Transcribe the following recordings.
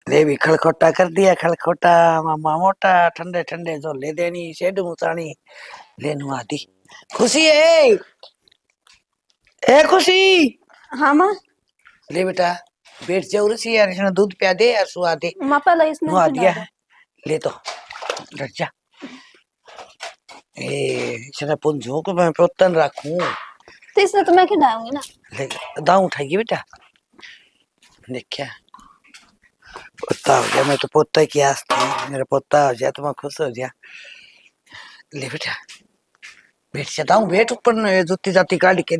ले भी खड़खोटा कर दिया खड़खोटा मामा मोटा ठंडे ठंडे जो ले देनी शेड मुसानी ले नुआ दी खुशी है ए खुशी हाँ माँ। ले बेटा बैठ जाओ सी यार इसने दूध पिया दे यार सुआ दे माँ पहले इसमें नुआ पिला दिया दो। है ले तो डर जा ए इसने पुंजो को मैं पोतन रखूं तो इसमें तो मैं खिलाऊंगी ना। ले दाऊ उठाइए बेटा देखिए पोता हो गया मैं तो पोता की आस थी मेरा पोता हो जाए तो मैं खुश हो जाए ले बेटा बैठ जाता हूँ बैठ ऊपर जुत्ती जाती काट के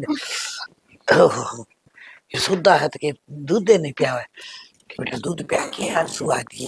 ओहो, ये सुद्धा है तो के दूध नहीं पिया है कि बेटा दूध पिया के यार सुआ दी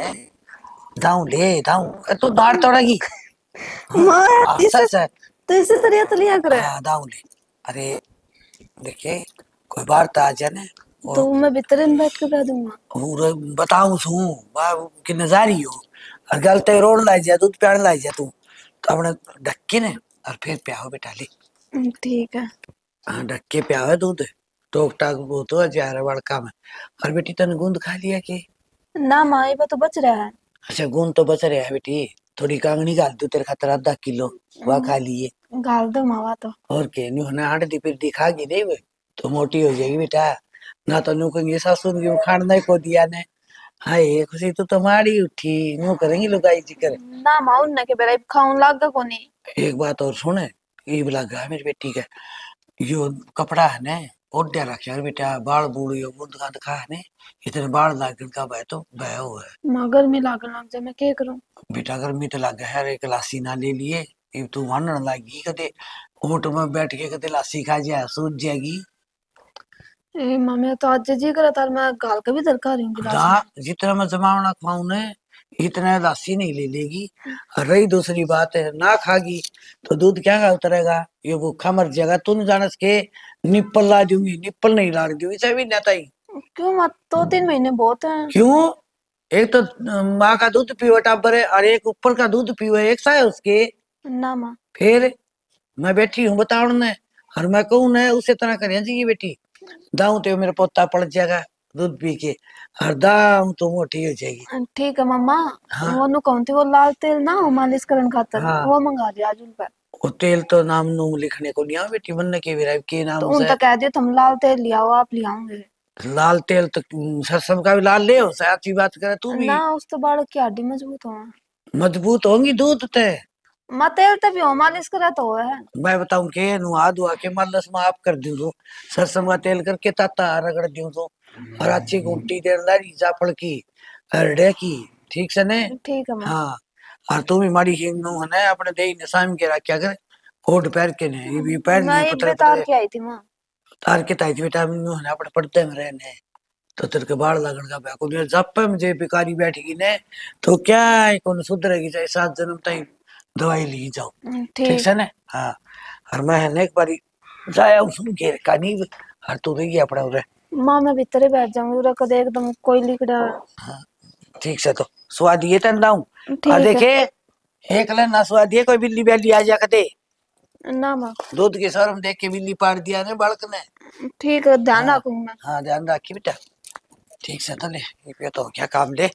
दाऊ ले दाऊ तो दाढ़ तोड़ेगी माँ अच्छा अच्छा तो इसे तरिया तो लिया करे। हाँ दाऊ ले अरे देखिए कोई बार तो आ जाए ना तो मैं भीतर में बैठ के कह दूंगा और बताऊं सू कि नजारी हो और गलते रोड लाई जा दूध प्याण लाई जा तू तो अपने ढक्के ने और फिर प्याओ बेटा ले ठीक है। हाँ ढक्के प्याओ है दूध टोक टाक वो तो जा रहा बड़का में और बेटी तने गूंद खा लिया कि ना माँ ये तो बच रहा है। अच्छा गूंद तो बच रहा है बेटी थोड़ी कांगनी गाल दू तेरे खातर आधा किलो वह खा लिए गाल दो मावा तो और के न्यू ना हाड़ दी फिर दिखागी नहीं वे तो मोटी हो जाएगी बेटा ना तो न्यू कहेंगे सासू ने खाना ही को दिया ने हाय खुशी तो माड़ी उठी न्यू करेंगी लुगाई जी करे ना माँ उन्ने के बेरा खाऊं लागा को नहीं। एक बात और सुने ये बोला गा मेरी बेटी का यो कपड़ा है ने ओढ़ रखे यार बेटा बाल बूढ़ यो बुंद का दिखा है ने इतने बाल लागन का भाई तो भय हुआ है माँ गर्मी लागन लग जाए मैं क्या करूं। बेटा गर्मी तो लग है एक लासी ना ले लिए ये तू मानने लगी कदे ऊँट में बैठ के कदे लासी खा जाए सूझ जाएगी ए माँ मैं तो आज जी करा था मैं गाल के भी दरकार रही हूँ गिलास दा में। जितना मैं जमावना खाऊं ने इतना लासी नहीं ले लेगी और रही दूसरी बात है ना खागी तो दूध क्या का उतरेगा ये भूखा मर जाएगा तू नहीं जानस के निप्पल ला दूंगी निप्पल नहीं ला दूंगी चाहे भी नेता ही क्यों मत 2-3 महीने बहुत है। क्यों एक तो माँ का दूध पीवे टाबर है और एक ऊपर का दूध पीवे एक सा है उसके ना माँ फिर मैं बैठी हूँ बताओ ने और मैं कहूँ न उसे तरह करें जी बेटी दाऊ तो मेरा पोता पड़ जाएगा दूध पी के और दाऊ तो मोटी हो जाएगी ठीक है मम्मा। हाँ वो नु कौन थी वो लाल तेल ना हो मालिश करन खातर हाँ वो मंगा दिया आज उन पर। वो तेल तो नाम नू लिखने को नहीं आ बेटी बनने के विराय के तो नाम उन से तक कह दियो तुम लाल तेल लियाओ आप लियाओगे। लाल तेल तो सरसों का भी लाल ले हो अच्छी बात करे तू भी ना उस तो बाल की हड्डी मजबूत हो। मजबूत होंगी दूध ते माँ तेल तभी हो मालिश करे तो है। मैं बताऊं के नुहा धुआ के मालस में आप कर दूं तो सरसों का तेल करके ताता रगड़ दूं तो और अच्छी गुंटी देर लारी जाफड़ की हरडे की ठीक से ने ठीक है माँ। हाँ और तू भी माड़ी ही नु है ना अपने दे ने साम के रखा कर होठ पैर के ने ये भी पैर मैं नहीं एक पतरे बेतार पतरे की आई थी माँ। तार के ताई विटामिन नु है ना अपने पड़ते में रहने तो तेरे के बाल लगन का बैको ने जब पे मुझे बेकारी बैठेगी ने तो क्या है कौन सुधरेगी चाहे 7 जन्म तक दवाई ली जाओ ठीक ठीक। से ना हाँ और मैं है ना एक बारी जाया उसमें घेर का नहीं हर तू रही अपना उरे माँ मैं भीतर ही बैठ जाऊंगी उरा कदे एकदम कोई लिकड़ा। हाँ ठीक से तो स्वाद ये तन लाऊं और ठीक है। देखे एक ले ना स्वाद ये कोई बिल्ली बैली आ जा कदे ना माँ। दूध के शर्म देख के बिल्ली पार दिया ने बालक ने ठीक है ध्यान हाँ रखूंगा मैं। हाँ ध्यान रखी बेटा ठीक से तो ले ये तो क्या काम ले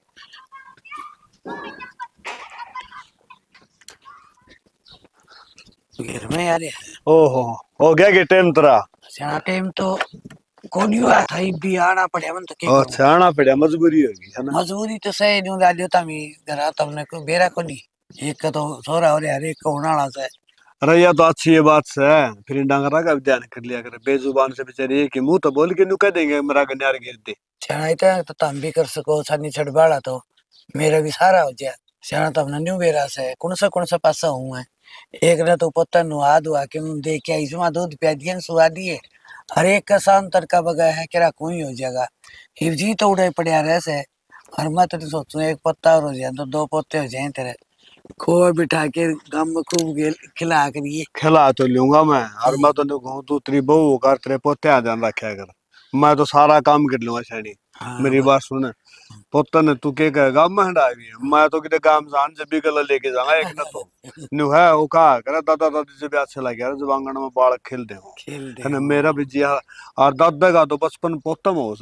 घर में यार ओहो हो गया कि टाइम तेरा सियाना टाइम तो कौन हुआ था भी आना पड़े मन तो क्या और करूं छाना पड़ा मजबूरी होगी है ना। मजबूरी तो सही नहीं डालियो तमी घर तुमने को बेरा को नहीं एक का तो सोरा और हर एक को होना से अरे यह तो अच्छी ये बात से है फिर डांगरा का भी ध्यान कर लिया करे बेजुबान से बेचारे एक ही मुंह तो बोल के नु कह देंगे मेरा गन्यार गिर दे सियाना इतना तो तुम भी कर सको छनी छड़बाड़ा तो मेरा भी सारा हो जाए सियाना तो हमने न्यू बेरा से कौन सा पासा हूँ है एक ने तो पत्ता नुहा दुआ के मुंह दे के इसमें दूध पिया दिए सुहा दिए हर एक का सांतर का बगा है केरा कोई हो जाएगा हिवजी तो उड़े पड़े रह से और मैं तो सोचू एक पत्ता और हो जाए तो 2 पत्ते हो जाए तेरे खोआ बिठा के गम में खूब खिला करिए खिला तो लूंगा मैं और मैं तो कहूँ तू तेरी बहू कर तेरे पोते आ ध्यान रखा कर मैं तो सारा काम कर लूंगा छड़ी हाँ मेरी बात सुन पोता ने तू के कहेगा मैं हटावी मैं तो किते काम जान जब भी गला लेके जाऊंगा एक ना तो नु है वो कहा करे दादा दादी से भी अच्छा लग गया जब आंगन में बालक खेल दे खेल दे है ना मेरा भी जी और दादा का तो बचपन पोतम हो से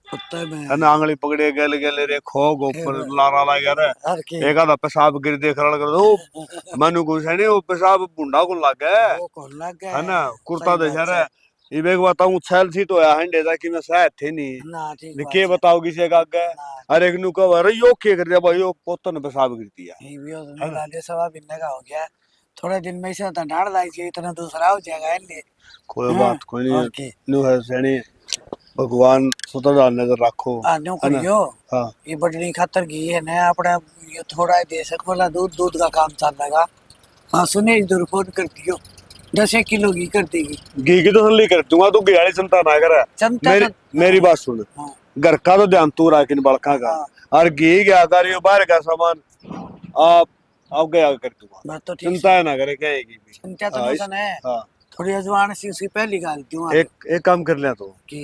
कुत्ते में है ना आंगली पकड़े गल गल रे खोग ऊपर लारा लगा रे हर के एक आधा पेशाब गिर देख रहा कर दो मनु को सने वो पेशाब बुंडा को लग गया वो कौन लग गया है ना कुर्ता सही दे बात रे है ये एक बताऊं छल सी तो है हंडे दा कि मैं शायद थे नहीं ना ठीक ने बात के है बताओ किसे का गए ना अरे एक नु कह अरे यो के कर दिया भाई यो पोतन पेशाब गिर दिया ये भी हो है ना मेरा ले सवा बिन्ने का हो गया थोड़े दिन में से तो डाल लाई चाहिए इतना दूसरा हो जाएगा इसलिए कोई हाँ, बात कोई नहीं और के नु है सनी भगवान सुतर नजर रखो आने है ना करियो हाँ ये बटनी खातर की है ना अपना ये थोड़ा ही दे सक बोला दूध दूध का काम चल रहा हाँ सुने इधर फोन कर दियो 10 किलो की कर देगी घी की तो सल्ली कर दूंगा तू घी वाली चिंता ना कर चमचा मेरी तो मेरी बात सुन हाँ घर का तो ध्यान तू रख इन बड़का का हाँ और घी क्या करियो बाहर का सामान आप गया कर दूंगा बात तो ठीक चिंता है ना करे कहेगी भी चिंता तो हाँ, नौसन है हाँ थोड़ी अजवान सी उसकी पहली गाल दूं एक काम कर लिया तो कि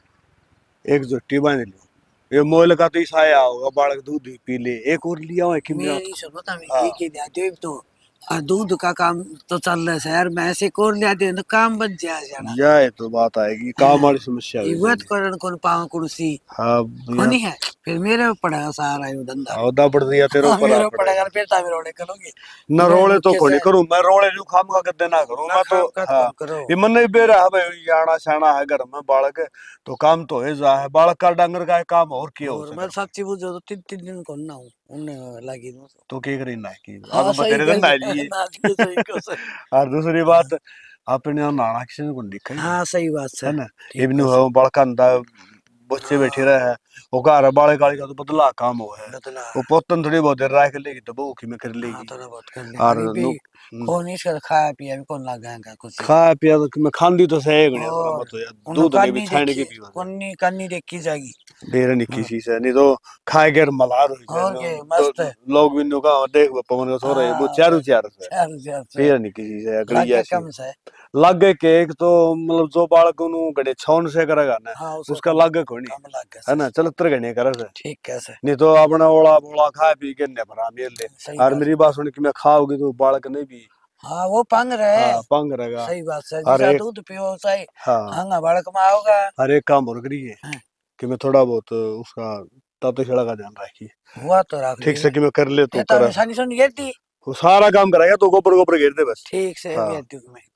एक जुट्टी बांध लो ये मोल का तो ईसाया होगा बालक दूध ही पी ले एक और लिया हुआ है कि मेरा मेरी सुनो तो हाँ। ये के दिया दे तो दूध का काम तो चल रहा है शहर में ऐसे कोर लिया दे तो काम बच जाए जाना जाए तो बात आएगी काम वाली समस्या ये भी वत करन कौन पाव कुर्सी हाँ होनी है फिर मेरे पे पड़ेगा सारा ये धंधा औदा पड़ दिया तेरे हाँ, ऊपर मेरे आ पे पड़ेगा पड़ेगा फिर तावे रोड़े करोगे न रोले तो कैसे- कोनी करूं मैं रोले जो खाम का कदे ना करूं ना मैं तो खाम का तो हाँ करो ये मन नहीं बेरा है भाई याना शाना है घर में बालक है, तो काम तो है जा है बालक का डांगर का है काम और किया हो और मैं सके सच्ची बुझो तो 3 3 दिन कौन ना हूं उन्हें लगी नो तो क्या करी ना की हाँ आगे सही तेरे कह दिन ना जी ना जी, सही कह सही और दूसरी बात अपने यहाँ नाना किसी को दिखा ही हाँ सही बात है है ना ठीक इब्नु है है बड़का अंदा बच्चे बैठे रहे हैं वो घर बाले काली का तो बदला काम हो है बदला वो पोतन थोड़ी बहुत देर रह कर लेगी तो वो की में कर हाँ लेगी थोड़ा बहुत कर ले और गरीबी नु कौन इसका खाया पिया भी कौन लगा कुछ खाया पिया तो मैं खांदी तो सही गणिया थोड़ा और मत हो यार उन्हें दूध नहीं भी कानी छाने की देखी पीवा कानी देखी जाएगी देर नहीं किसी से नहीं तो खाए कर मलार हो और जाए के मस्त है लोग भी नु का देख पवन का सो रहे वो हाँ चारू चार से चार चार से फिर नहीं किसी से अगली लगे ऐसी कम से लागे के एक तो मतलब जो बालक नु गड़े छौन से करेगा ना हाँ उसका लागे कोनी कम लगे है ना चल तर गणे करे से ठीक कैसे नहीं तो अपना ओला बोला खा पी के ने भरा मेल ले सही और बात मेरी बात सुन के मैं खाओगी तो बालक नहीं भी हाँ वो पंग रहे हाँ पंग रहेगा सही बात है और जैसा एक दूध पियो सही हाँ हंगा बड़क में आओगा हर एक काम और करिए हाँ। कि मैं थोड़ा बहुत उसका तातो छड़ा का ध्यान रखिए हुआ तो रख ठीक से कि मैं कर ले तो ये कर तो निशानी सुन गिरती वो सारा काम करेगा तो गोबर गोबर घेर दे बस ठीक से हाँ। गिरती हूँ मैं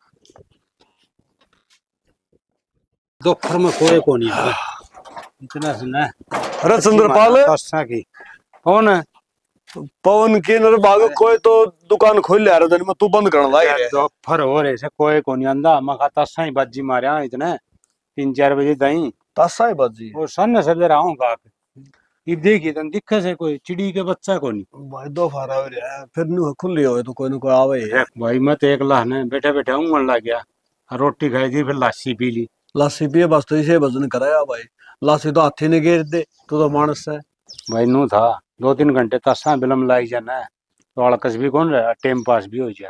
दोपहर में कोई को नहीं है इतना सुना अरे चंद्रपाल तस्सा की कौन है पवन के नर बाग कोई तो दुकान खोल ले रहा था मैं तू बंद करना लाग रहा दोपहर हो रहे से कोई को नहीं आंदा मका तस्सा ही बाजी मारिया इतने 3 4 बजे दई तासा ही बाजी और सन से दे आऊंगा ये देखिए तन दिखे से कोई चिड़ी के बच्चा को नहीं भाई दो फारा हो रहा है फिर नु खुली हो तो कोई न कोई आवे ही। भाई मैं तो एक लाने बैठे बैठे ऊँगन लग गया रोटी खाई थी फिर लस्सी पी ली लासी पिए बस तो इसे वजन कराया भाई लासी तो हाथी ने घेर दे तो मानस है भाई नू था 2 3 घंटे तस्सा बिलम लाई जाना तो अड़कस भी कौन रहा टाइम पास भी हो जाए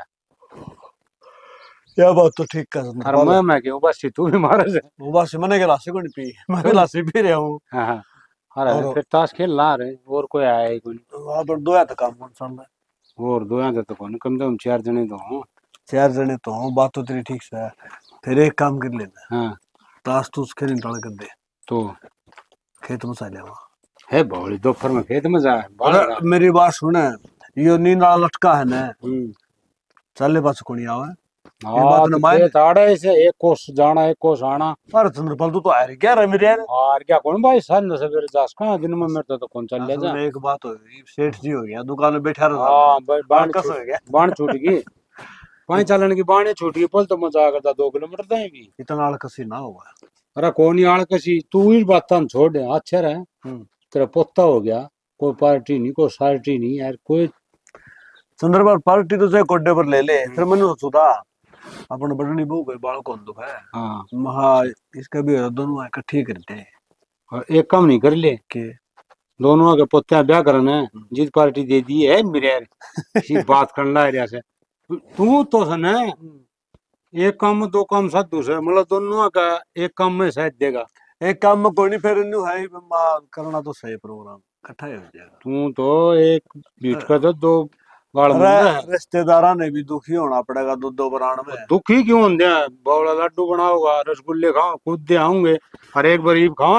यह बात तो ठीक कर और मैं क्यों बस तू भी मारे से वो बस मैंने के लासी को नहीं पी मैं भी लासी पी रहा हूँ हाँ हाँ अरे और- फिर ताश खेल ला रहे और कोई आया ही कोई वहां पर दो तो काम कौन सा है और दो यहाँ तो कौन कम से कम 4 जने तो हों चार जने तो हूँ बात तो तेरी ठीक से है फिर एक काम कर लेना हाँ ताश तूस खेल निकाल कर दे तो खेत में साले वहाँ है बौड़ी दोपहर में खेत में जाए बाहर अरे मेरी बात सुने यो नींद वाला लटका है ना चले पास को नहीं आवे ये बात न मान। खेत आड़े से एक कोस जाना एक कोस आना अरे चंद्रपाल तू तो आ रही क्या रे मेरे यार और क्या कौन भाई सन सवेरे जास कहाँ दिन में मेरे तो कौन चल ले जा असल में एक बात हो गई सेठ जी हो गया दुकान में बैठा रहा हाँ भाई बाण कस हो गया बाण छूट गई पानी चलन की बाणे छूट गई पल तो मजा करता 2 किलोमीटर तक भी इतना आलकसी ना होगा अरे कौन आड़ कसी तू ही बात छोड़ दे अच्छा रहे तेरा पोता हो गया कोई पार्टी नहीं कोई सार्टी नहीं यार कोई चंद्रपाल पार्टी तो चाहे कोड्डे पर ले ले फिर मैंने सोचा अपन बड़नी बहू कोई बाल कौन दुख है हाँ महा इसका भी दोनों इकट्ठे करते हैं और एक काम नहीं कर ले कि दोनों के पोते ब्याह करना है जीत पार्टी दे दी है मेरे यार इसी बात करना है जैसे तू तो सन है एक काम में 2 काम साथ दूसरे मतलब दोनों का एक काम में शायद देगा एक काम में कोई नहीं फिर इन्हू है करना तो सही प्रोग्राम इकट्ठा ही हो जाएगा तू तो एक बीट का तो 2 गाल अरे मुंडा है रिश्तेदारा ने भी दुखी होना पड़ेगा दूध दो बनाने में दुखी क्यों होंगे बौला लड्डू बनाओगा रसगुल्ले खाओ खुद दे आऊंगे और एक बार खावांगे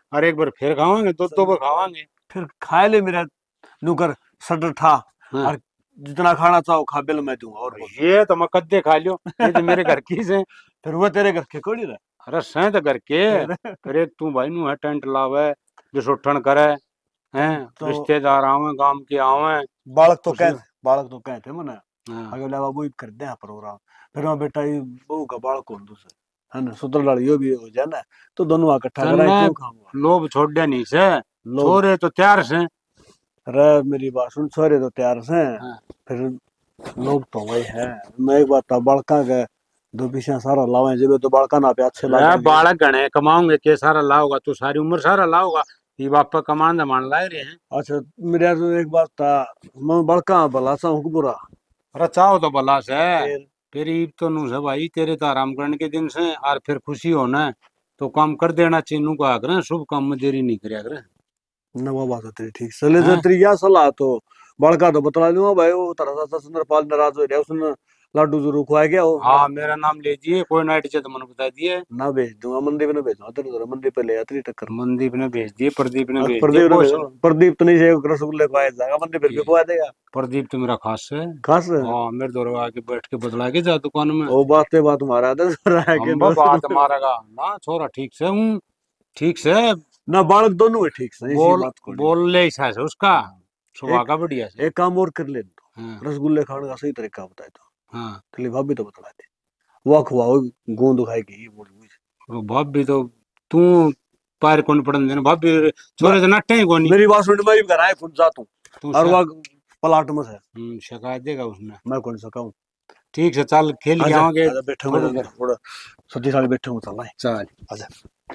और एक बार फिर खावांगे, दो बार खावांगे। फिर खाए ले मेरा नुकर सटर था। हाँ। और जितना खाना चाहो खा, बिल मैं दूंगा। और बोल। ये तो मैं कद्दे खा लियो, ये तो मेरे घर की से। फिर वो तेरे घर के कोड़ी रहा। अरे सह तो घर के फिर एक तू भाई नु है टेंट लावे जो सुठन करे हैं, तो रिश्तेदार आवे गांव के आवे। बालक तो उसी- कहते, बालक तो कहते मने हाँ। अगले बाबू ही कर दे प्रोग्राम। फिर मैं बेटा ये बहू का बालक कौन दूसरे है ना, सुतर लड़ियो भी हो जाए ना, तो दोनों इकट्ठा कराए तन्ने क्यों खाऊंगा। लोभ छोड़ नहीं से, लोग छोरे तो तैयार से। रे मेरी बात सुन, सोरे तो तैयार से। हाँ। फिर लोग तो वही है। मैं एक बात था, बड़का के दो पीछे सारा लावे जब तो बड़का ना पे अच्छे अरे लागे। बालक गणे कमाओगे के सारा लाओगा, तू सारी उम्र सारा लाओगा, ये बापा कमान मान ला रहे हैं। अच्छा मेरा तो एक बात था, मैं बड़का भला सा हूँ बुरा। अरे चाहो तो भला से, फिर फिर ईब तो नु से भाई तेरे तो आराम करने के दिन से, और फिर खुशी होना है तो काम कर देना चाहिए। नु का करे शुभ काम में देरी नहीं करे करे। नवा बात है तेरी, ठीक चले हाँ? तेरी या सलाह तो बड़का तो बतला दूंगा भाई। वो तरह सा सुंदरपाल नाराज हो गया, उसने लाडू जरूर खुआ गया वो। हाँ मेरा नाम ले दिए, कोई नाइट चाहिए तो मैंने बता दिए। ना भेज दूंगा, मंदीप ने भेजना तेरे तरह, मंदीप पे ले आती टक्कर। मनदीप ने भेज दिए, प्रदीप ने और भेज दिए, प्रदीप ने कुछ भेजो, प्रदीप तो नहीं चाहिए रसगुल्ले खुआया जाएगा, मंदीप फिर भी खुआ देगा। प्रदीप तो मेरा खास है। खास हाँ मेरे दौर आके बैठ के बतला के जा दुकान में। वो बात पे बात हमारा था रहा के हम बा बात मारेगा ना छोरा, ठीक से हूँ, ठीक से ना बालक दोनों है ठीक से, इसी बोल बात को बोल ले ऐसा से उसका स्वभाव का बढ़िया से। एक काम और कर ले तो, हाँ रसगुल्ले खाने का सही तरीका बताए तो हाँ। तेरी भाभी तो बतला दे। वो खुआओ गोंद खाएगी ये बोल मुझे। वो भाभी तो तू पैर कौन पड़न देना, भाभी छोरे से नट्टे ही कोनी। मेरी बात सुन, मैं घर आए खुद जाता हूँ तू और वह पलाट में है, शिकायत देगा उसने। मैं कौन सा कहूँ। ठीक से चल खेल के आओगे बैठे थोड़ी हुए देर। थोड़ा सती साल बैठे हुए चल चल आजा।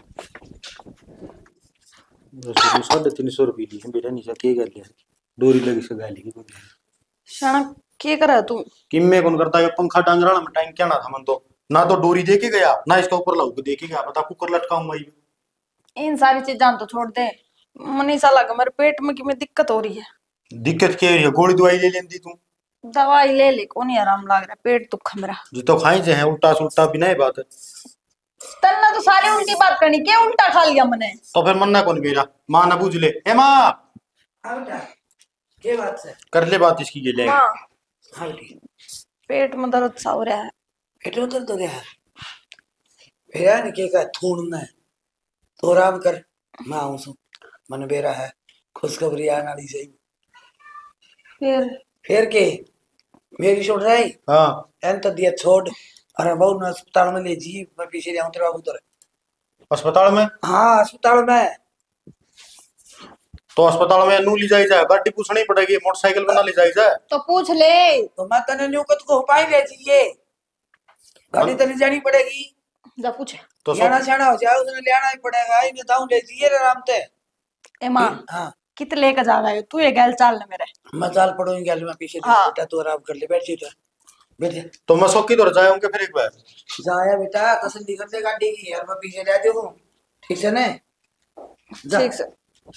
350 रुपये ली है बेटा, नीचे के कर लिया डोरी लगी से गाली की शाना के करा तू? किम्मे कौन करता है पंखा टांग रहा में टाइम क्या ना था मन तो ना तो डोरी दे के गया ना इसका ऊपर लाऊ के दे के गया, बता कुकर लटकाऊंगा ये। इन सारी चीजां तो छोड़ दे, मनीषा लगा मेरे पेट में कि में दिक्कत हो रही है। दिक्कत क्या है, गोली दवाई ले लेंदी तू दवाई ले ले, को नहीं आराम लग रहा, पेट दुख मेरा। जो तो खाई जे है उल्टा सुल्टा बिना ही बात है। तन्ना तो सारी उल्टी बात करनी, क्या उल्टा खा लिया मैंने? तो फिर मन्ना कौन बेरा मां ना बूझ ले, ए मां हाँ बेटा, के बात है? कर ले बात इसकी ये ले। हाँ हाँ बेटी, पेट में दर्द सा हो रहा है। पेटो दर्द तो गया है बेरा ने के का थून में तो आराम कर, मैं आऊं सु मन बेरा है खुशखबरी आने वाली सही। फिर के मेरी छोड़ रही हां एन तो दिया छोड़, अरे बहु ना अस्पताल में ले जी, मैं पीछे जाऊं तेरे बाबू तेरे। अस्पताल में? हाँ अस्पताल में। तो अस्पताल में नू ले जाई जाए, गाड़ी पूछनी पड़ेगी, मोटरसाइकिल में ना ले जाई जाए। तो पूछ ले। तो मैं तने न्यू कत को पाई ले जी, गाड़ी तने जानी पड़ेगी। जा पूछ। तो जाना छाना हो जाए उसने लेना ही पड़ेगा, इन्हें दाऊ ले जी आराम से। ए मां हाँ कित लेके जा रहा है तू? ये गैल चाल ले मेरे। मैं चाल पड़ूंगी गैल में पीछे। हाँ। बेटा तू आराम कर ले, बैठ जी बैठ जा। तो मैं सौकी तो जाऊंगे फिर एक बार। जाया बेटा तसल्ली कर ले गाड़ी की, यार मैं पीछे रह जाऊं, ठीक से ने जा। ठीक से।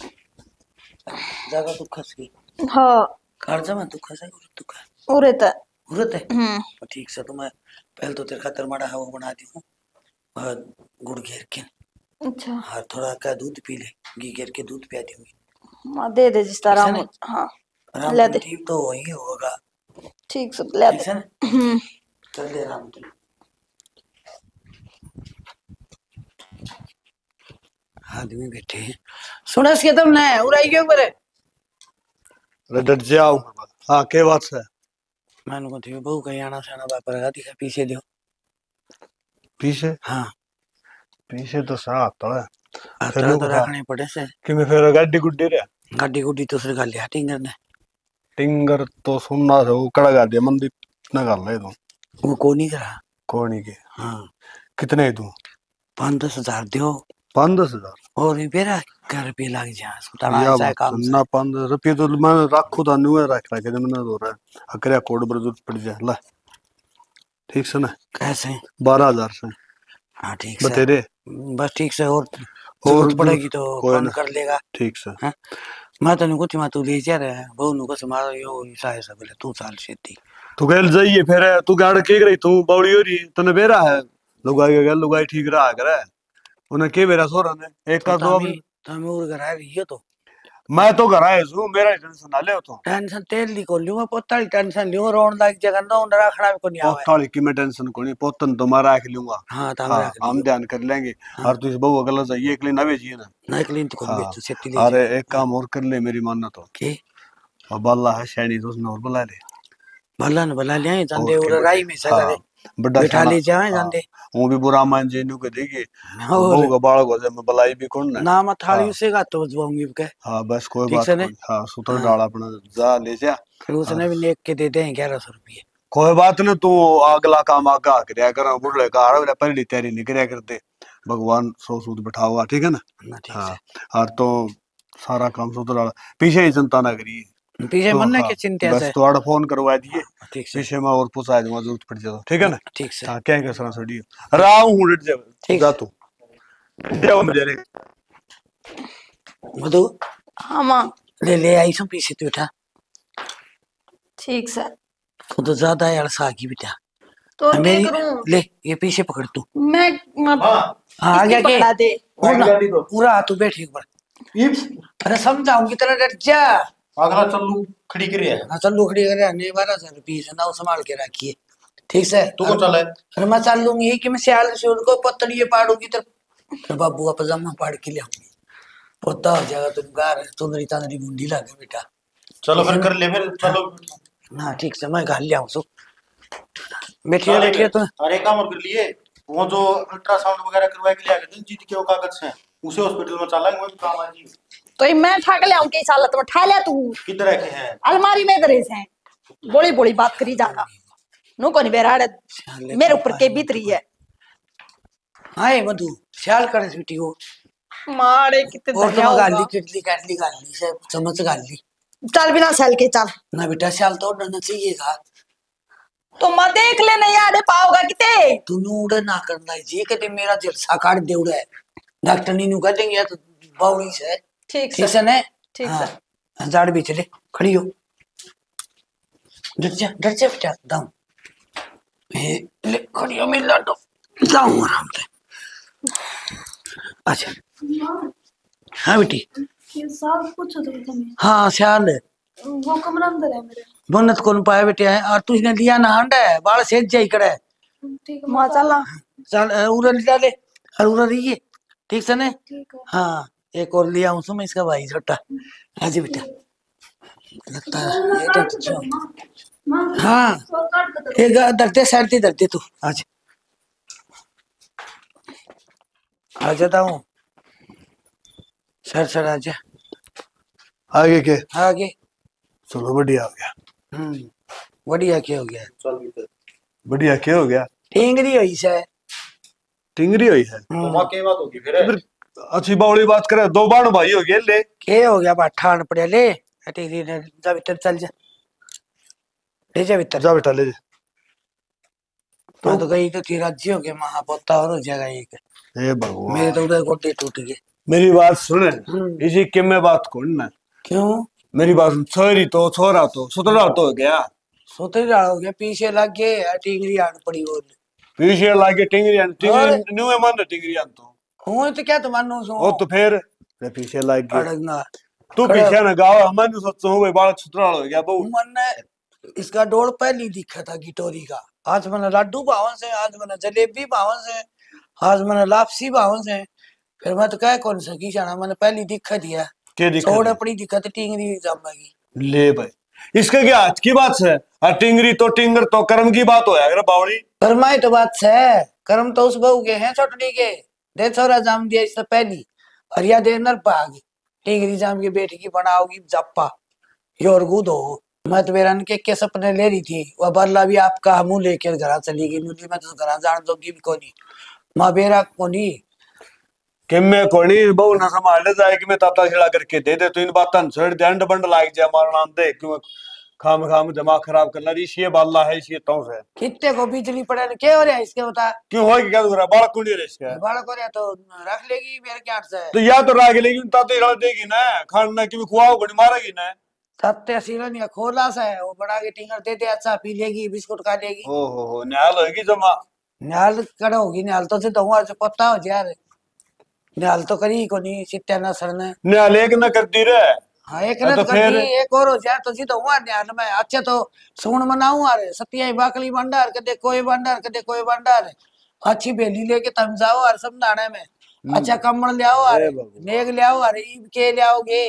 जागा तू खस की हाँ खर्चा में तू खसा तू खा उरे त उरत है। तो ठीक से, तो मैं पहले तो तेरे खातर माड़ा हवा बना दी हूँ और गुड़ घेर के, अच्छा हाँ थोड़ा का दूध पी ले, घी घेर के दूध पिया दूंगी। मां दे दे जिस तरह। ठीक है हाँ आराम ले से, दे। ठीक तो वही होगा। ठीक से ले ठीक दे। है ना, चल दे आराम से। आदमी बैठे हैं, सुनस के तुमने उड़ाई क्यों करे? अरे डट जाओ। हाँ के बात है? मैंने को थी बहू कहीं आना शाना बापर लगा दिखा पीछे दो। पीछे? हाँ पीछे तो सहा आता है आता तो रखने पड़े से कि मैं फिर गाड़ी गुड्डी रे गाड़ी गुड्डी तो सिर गाली हटिंग करने। टिंगर तो सुनना था वो कड़ा गाड़ी मंदी ना कर ले तू। वो को नहीं करा। कौन के? हाँ कितने तू? 5-10 हजार दो 5-10 हजार और रिपेयर घर पे लग जा अस्पताल या ऐसा काम ना 5 रुपये तो मैं रखू था न्यू रख रखे मैंने तो रहा अकरिया कोड पर जरूरत पड़ जाए ला। ठीक से ना? कैसे? 12,000 से। हाँ ठीक से बतेरे बस ठीक से, और जरूरत पड़ेगी तो फोन कर लेगा। ठीक से। हाँ मैं तो नुको मैं तू ले जा रहा है बहु नुको से मारो यो ऐसा ऐसा बोले तू साल से थी तू गैल जाइए फिर तू गाड़ के रही तू बौड़ी हो रही तने बेरा है लुगाई गल लुगाई ठीक रहा करे उन्हें के बेरा सोरा ने एक का दो तो मैं उड़ घर आ रही हो तो मैं तो घर आया हूँ, मेरा टेंशन ना ले तो। टेंशन तेल ली को लियो पोता टेंशन लियो रोन लाग जगह ना उन रखना को नहीं आवे। पोता की मैं टेंशन को नहीं, पोतन तुम्हारा रख लूंगा। हाँ तो हम हाँ रख हम लियो। ध्यान कर लेंगे। हाँ। और तू इस बहू गलत जाइए एक लिए ना भेजिए ना। ना क्लीन तो को हाँ बेच सेती ले अरे जाए। एक काम और कर ले मेरी मानना तो। के और बल्ला है शैनी तो उसने और बुला ले। भला न भला ले जांदे और उड़ के राई बड़े। में सगा रे हाँ बड़ा बिठा शाना। ले जाए हाँ जांदे वो भी बुरा मान जे नु के देगी। और बहू का बालक हो जाए मैं बुलाई भी कौन ना। ना मत थाली हाँ उसे का तो जवाऊंगी के हाँ बस कोई ठीक बात से ने। कोई। हाँ सूत्र हाँ। डाला अपना जा ले जा। फिर और उसने भी नेक के दे दे 1100 रुपये। कोई बात न तू अगला काम आगा करया कर बुढ़े का आड़े वाला पहली तैयारी नहीं करया करते। भगवान सौ सूद बिठाओगा ठीक है ना। ना ठीक हाँ से और तो सारा काम सूत्र डाला पीछे ही चिंता ना करिए। पीछे तो मन हाँ के चिंता बस से तो आड़ फोन करवा दिए ठीक से पीछे में और पूछा दूंगा जरूरत पड़ जाए तो ठीक है ना। ठीक से हाँ क्या कर सना सड़ी राव हूँ डट जा ठीक जा तू जाओ मुझे रे। मधु हाँ माँ ले ले आई सो पीछे तू उठा ठीक से। तू तो ज्यादा यार सागी बेटा तो क्या मेरी करूं ले ये पीछे पकड़ तू मैं हाँ हाँ आ गया के पकड़ा दे। पूरा गाड़ी तो पूरा तू बैठ एक बार ये अरे समझाऊंगी तेरा डर जा अगला चल्लू खड़ी कर है। हाँ चल लुकड़ी करे ने 12,000 रुपये से ना संभाल के रखिए ठीक से। तू को चल है अरे मैं चल लूंगी कि मैं सियाल से उनको पतड़ी पाड़ूंगी फिर बाबू का पजामा पाड़ के ले आऊंगी पोता हो जाएगा तुम गार चुंदरी चांदरी मुंडी लागे बेटा। चलो फिर कर ले फिर चलो। हाँ ठीक से मैं घर ले आऊँ सो बैठिए बैठिए तो अरे काम और कर लिए वो जो अल्ट्रासाउंड वगैरह करवा के ले आ गए थे जीत के वो कागज से उसे हॉस्पिटल में चला वो भी काम आ जी। तो ये मैं ठा के ले आऊं के इस हालत में ठा ले तू किस तरह के हैं अलमारी में दरेज है बोली बोली बात करी जाना नु को नहीं बेराड़े मेरे ऊपर के बीत रही है। हाय मधु ख्याल कर बेटी हो मारे कितने और दरिया तो गाली होगा। किटली काटली गाली से चम्मच गाली चल बिना सेल के चल ना बेटा ख्याल तो डरना चाहिए था तो मैं देख ले नहीं आड़े पाओगा किते तू उड़े ना करना जी कहते मेरा जलसा काट दे उड़े डॉक्टर नी नु कह देंगे तो बावड़ी से ठीक ठीक से ने ठीक हाँ, से झाड़ भी चले खड़ी हो डर जा बेटा दाऊं ले खड़ी हो मेरी लाडो दाऊं आराम से अच्छा हाँ बेटी ये साल पूछो तो तुम्हें हाँ ख्याल है वो कमरा अंदर है मेरे। बनत कौन पाया बेटे है और तुझने लिया ना हंडा है बाल सेज जाई करे ठीक है मां चला चल उड़ा लिया ले और उड़ा रही ठीक से ने ठीक है। हाँ एक और लिया हूँ मैं इसका भाई छोटा आज बेटा लगता है ये तो अच्छा मां हाँ वो काट दो एक धरते साइड से धरते तू आज आ जाता हूँ सर आजा आगे के आगे चलो बढ़िया हो गया। बढ़िया क्या हो गया चल भीतर बढ़िया क्या हो गया। टेंगरी हुई से टिंगरी हुई है तो वहां के बात होगी फिर अच्छी बावड़ी बात करे दो बाण भाई हो गए ले के हो गया ठान पड़े ले टेंगरी ने जा भीतर चल जा ले जा भीतर जा बेटा ले जा। मैं तो कहीं तो थी राज्य हो गया महा पोता और हो जाएगा एक हे भगवान मेरे तो उधर गोटे टूट गए मेरी बात सुने इसी के में बात कौन ना क्यों मेरी बात सुन छोरी तो छोरा तो सुतरा तो हो गया सोते डाल हो गया पीछे लग गए टेंगरी आड़ पड़ी बोल पीछे लागे टिंगरी और? टिंगरी न्यू मन टिंगरी तो हूं तो क्या तुम मानो सो ओ तो फिर रे पीछे लाग गई अड़गना तू पीछे ना गावा हमने सोचो भाई बाल सुतरा हो गया बहु मन ने इसका डोर पहली दिखा था गिटोरी का आज मैंने लड्डू भावन से आज मैंने जलेबी भावन से आज मैंने लापसी भावन से फिर मैं तो कह कौन सा की जाना मैंने पहली दिखा दिया के छोड़ दिक्कत अपनी दिक्कत टिंगरी जमेगी ले भाई इसका क्या आज की बात है और टिंगरी तो टिंगर तो कर्म की बात हो अगर बावड़ी फरमाई तो बात है कर्म तो उस बहू के हैं छोटनी के दे छोरा जाम दिया इससे पहली और या दे नर पाग टिंगरी जाम की बेटी की बनाओगी जप्पा योर गुद हो मैं तो बेरन के सपने ले रही थी वह बरला भी आपका मुंह लेकर घर चली गई मुझे मैं तो घर जान दोगी भी कोनी माँ बेरा कोनी कि मैं कोनी बहु ना संभाल ले जाए कि मैं ताता छिड़ा करके दे दे तो इन बातन छड़ दंड बंड लाग जाए मारना दे क्यों खाम दिमाग खराब करना ये बाल्ला है ये तो से कितने को बिजली पड़े ने क्या हो रहा है इसके बता क्यों हो क्या दूसरा बाल कुंडी रे इसका बालक हो रहा तो रख लेगी मेरे क्या से तो या तो राग लेगी ताते हिड़ा देगी ना खाना कि खुआओ घड़ी मारेगी ना सत्य सीलन या खोला सा है वो बड़ा के टिंगर दे दे अच्छा पी लेगी बिस्कुट खा लेगी हो न्याल होगी जमा न्याल कड़ा होगी न्याल तो से तो आज पता हो यार निहाल तो करी को नहीं चिट्टा ना सरने। न्याल एक न कर दी रे। हाँ एक हाँ, ने तो तो कर फिर- दी, एक और हो जाए तो जी तो हुआ निहाल में अच्छा तो सुन मनाऊं आ रे सतिया बाकली भंडार कदे कोई भंडार कदे कोई भंडार अच्छी बेली लेके तम जाओ और समझाने में अच्छा कम्बल ले आओ अरे नेग ले आओ अरे ईब के ले आओगे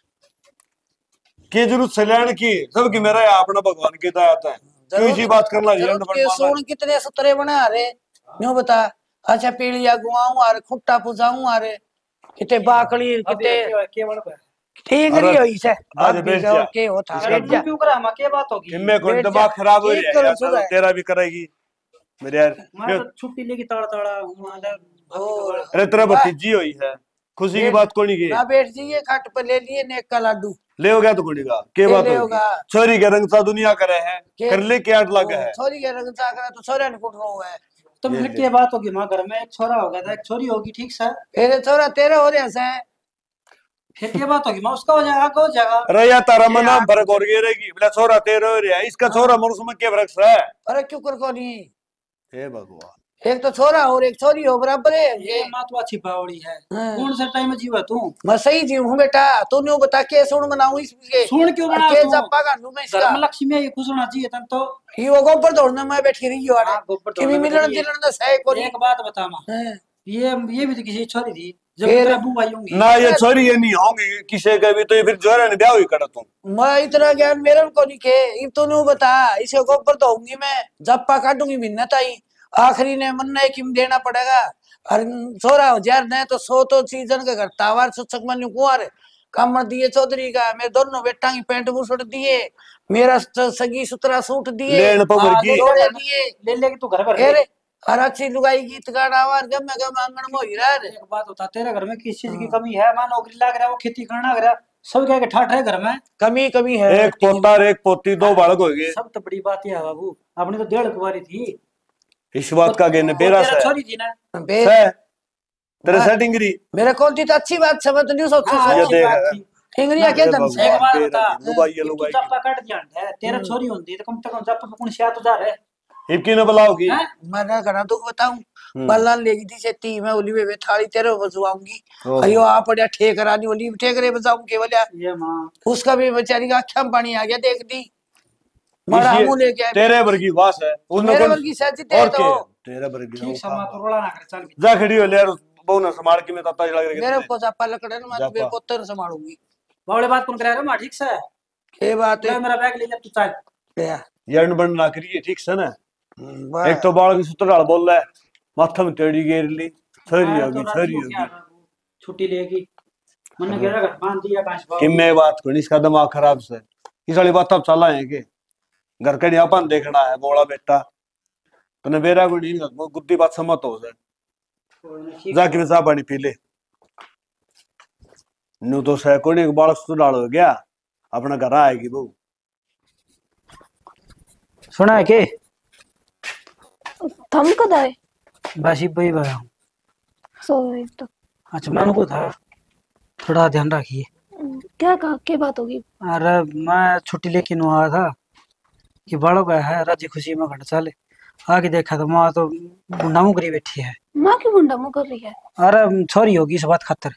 की जरूरत सल्याण की सबकी मेरा है अपना भगवान की दायत है क्यों इसी बात करना जरूरत के सोन कितने सुतरे बना रे न्यू बता अच्छा पीलिया गुआऊं अरे खुट्टा पुजाऊं अरे किते बाकली किते ठीक रही होई से आज बैठ जा। के हो था इसका बैठ जा क्यों करा हम क्या बात होगी? किम्मे को बैठ दिमाग जा। खराब हो एक रहा है करो यार, सुधा है। तेरा भी करेगी मेरे यार। मैं तो छुट्टी लेके ताड़ा ताड़ा अरे तेरा भतीजी हुई है खुशी की बात कोनी की ना बैठ जाइए खाट पे ले लिए नेक का लाडू ले हो गया तो कोनी का के बात ले होगी होगा। छोरी के रंग सा दुनिया करे है के- कर ले के आट लगा है छोरी के रंग चा करा तो छोरे ने कुट रो है तो फिर क्या बात होगी? माँ घर में एक छोरा हो गया था, एक छोरी होगी, ठीक से? तेरे छोरा तेरे हो रहे से फिर क्या बात होगी? माँ उसका हो जाएगा, आपका हो जाएगा। अरे या तारा मना फर्क और गे रहेगी बोला छोरा तेरे हो रहा है इसका छोरा मनुष्य में क्या फर्क है। अरे क्यों कर को नहीं हे भगवान एक तो छोरा और एक छोरी हो बराबर है ये माँ तो अच्छी बावड़ी है। हाँ। कौन सा टाइम में जीवा तू? मैं सही जी हूँ बेटा तू न्यू बता के सुन बनाऊं इसके सुन क्यों बना के तू? जप्पा का लूं मैं घर इसका में लक्ष्मी है, खुश होना चाहिए तन तो। ये वो गोबर दौड़ने में बैठी रही हो हाँ, गोबर कि भी दौड़ने में मिलन बैठी है। दिलन ना सही को नहीं एक बात बता माँ, हाँ। ये भी तो किसी छोरी थी जब फिर- तेरा बुआ आई होंगी। ना ये छोरी ये नहीं होंगी किसी का भी तो ये फिर जोरा ने ब्याह हुई कर तुम मैं इतना ज्ञान मेरे को नहीं के ये तो न्यू बता इसे गोबर दौड़ूंगी मैं जप्पा काटूंगी भिन्नता ही आखिरी ने मन नहीं किम देना पड़ेगा और छोरा हो यार नहीं तो सो तो सीजन के घर तावार सुचक मन कुआर कमर दिए चौधरी का मैं दोनों बेटा की पैंट बुसट दिए मेरा सगी सुतरा सूट दिए लेन पवर हाँ, की जोड़े दिए ले लेके तू घर पर अरे रह। और अच्छी लुगाई गीत गाना आवाज गम गम आंगन में ही रह एक बात बता, तेरे घर में किस चीज की कमी है? माँ नौकरी लग रहा है, वो खेती करना लग रहा है, सब क्या के ठाठ है घर में। कमी कमी है एक पोता और एक पोती दो बालक हो गए सब तो बड़ी बात है बाबू, अपनी तो 1.5 कुंवारी थी। इस बात का गेने वो बेरा तेरा से छोरी थी ना। बे- है तेरे सेटिंग री मेरे को तो अच्छी बात समझ नहीं सोच हाँ, ये अच्छी देख बात है। थी। इंग्रिया के दम से एक बात तेरा बता, लुगाई ये तू लुगाई चप्पा काट दिया है, तेरा छोरी होती तो कम से कम चप्पा कौन से तो जा रहे इबकी न बुलाओगी हैं? मैं घना दुख बताऊं बल्ला लेगी थी सेती मैं ओली वे थाली तेरे बजवाऊंगी ओह। अयो आप बढ़िया ठेकरानी ओली ठेकरे बजाऊं केवल ये माँ उसका भी बेचारी का आँखों में पानी आ गया देख दी मारा इसी- मुंह लेके आए तेरे वर्गी वास है उनमें मेरे कौन- वर्गी सच दे और तो क्या तेरे वर्गी ठीक समा तो रोला ना करे, चल जा खड़ी हो ले यार बहु ना संभाल के मैं ताता चला मेरे करके को जापा लकड़े ना मैं जापा। मेरे पोते ने संभालूंगी बावड़े बात कौन करा रहा माँ? ठीक से ये बात ले है मेरा बैग ले जा, तू चल। क्या? यार बंद ना करिए ठीक से ना वाह। एक तो बाल की सुतराल बोल रहा है माथा में टेढ़ी घेर ली छरी हाँ, होगी तो छरी रात को क्या होगी करूं? छुट्टी लेगी मैंने कह रहा बांध दिया काश बाबू। कि मैं बात करूं इसका दिमाग खराब से इस वाली बात अब चला है कि घर के अपन देखना है बोला बेटा तने बेरा को नहीं वो गुद्दी बात समझ हो जाए जाके मैं साहब पानी पी ले न्यू तो सैकोनी बालक सुतराल हो गया अपना घर आएगी वो सुना है के थम कद आए बस ही भाई भाई सो तो अच्छा मैंने को था थोड़ा ध्यान रखिए। क्या कहा क्या बात होगी अरे मैं छुट्टी लेके नु आया था कि बड़ो का है राजी खुशी में घर चले आगे देखा तो माँ तो गुंडा मुकरी बैठी है। माँ की गुंडा मुँह कर रही है अरे छोरी होगी इस बात खातर।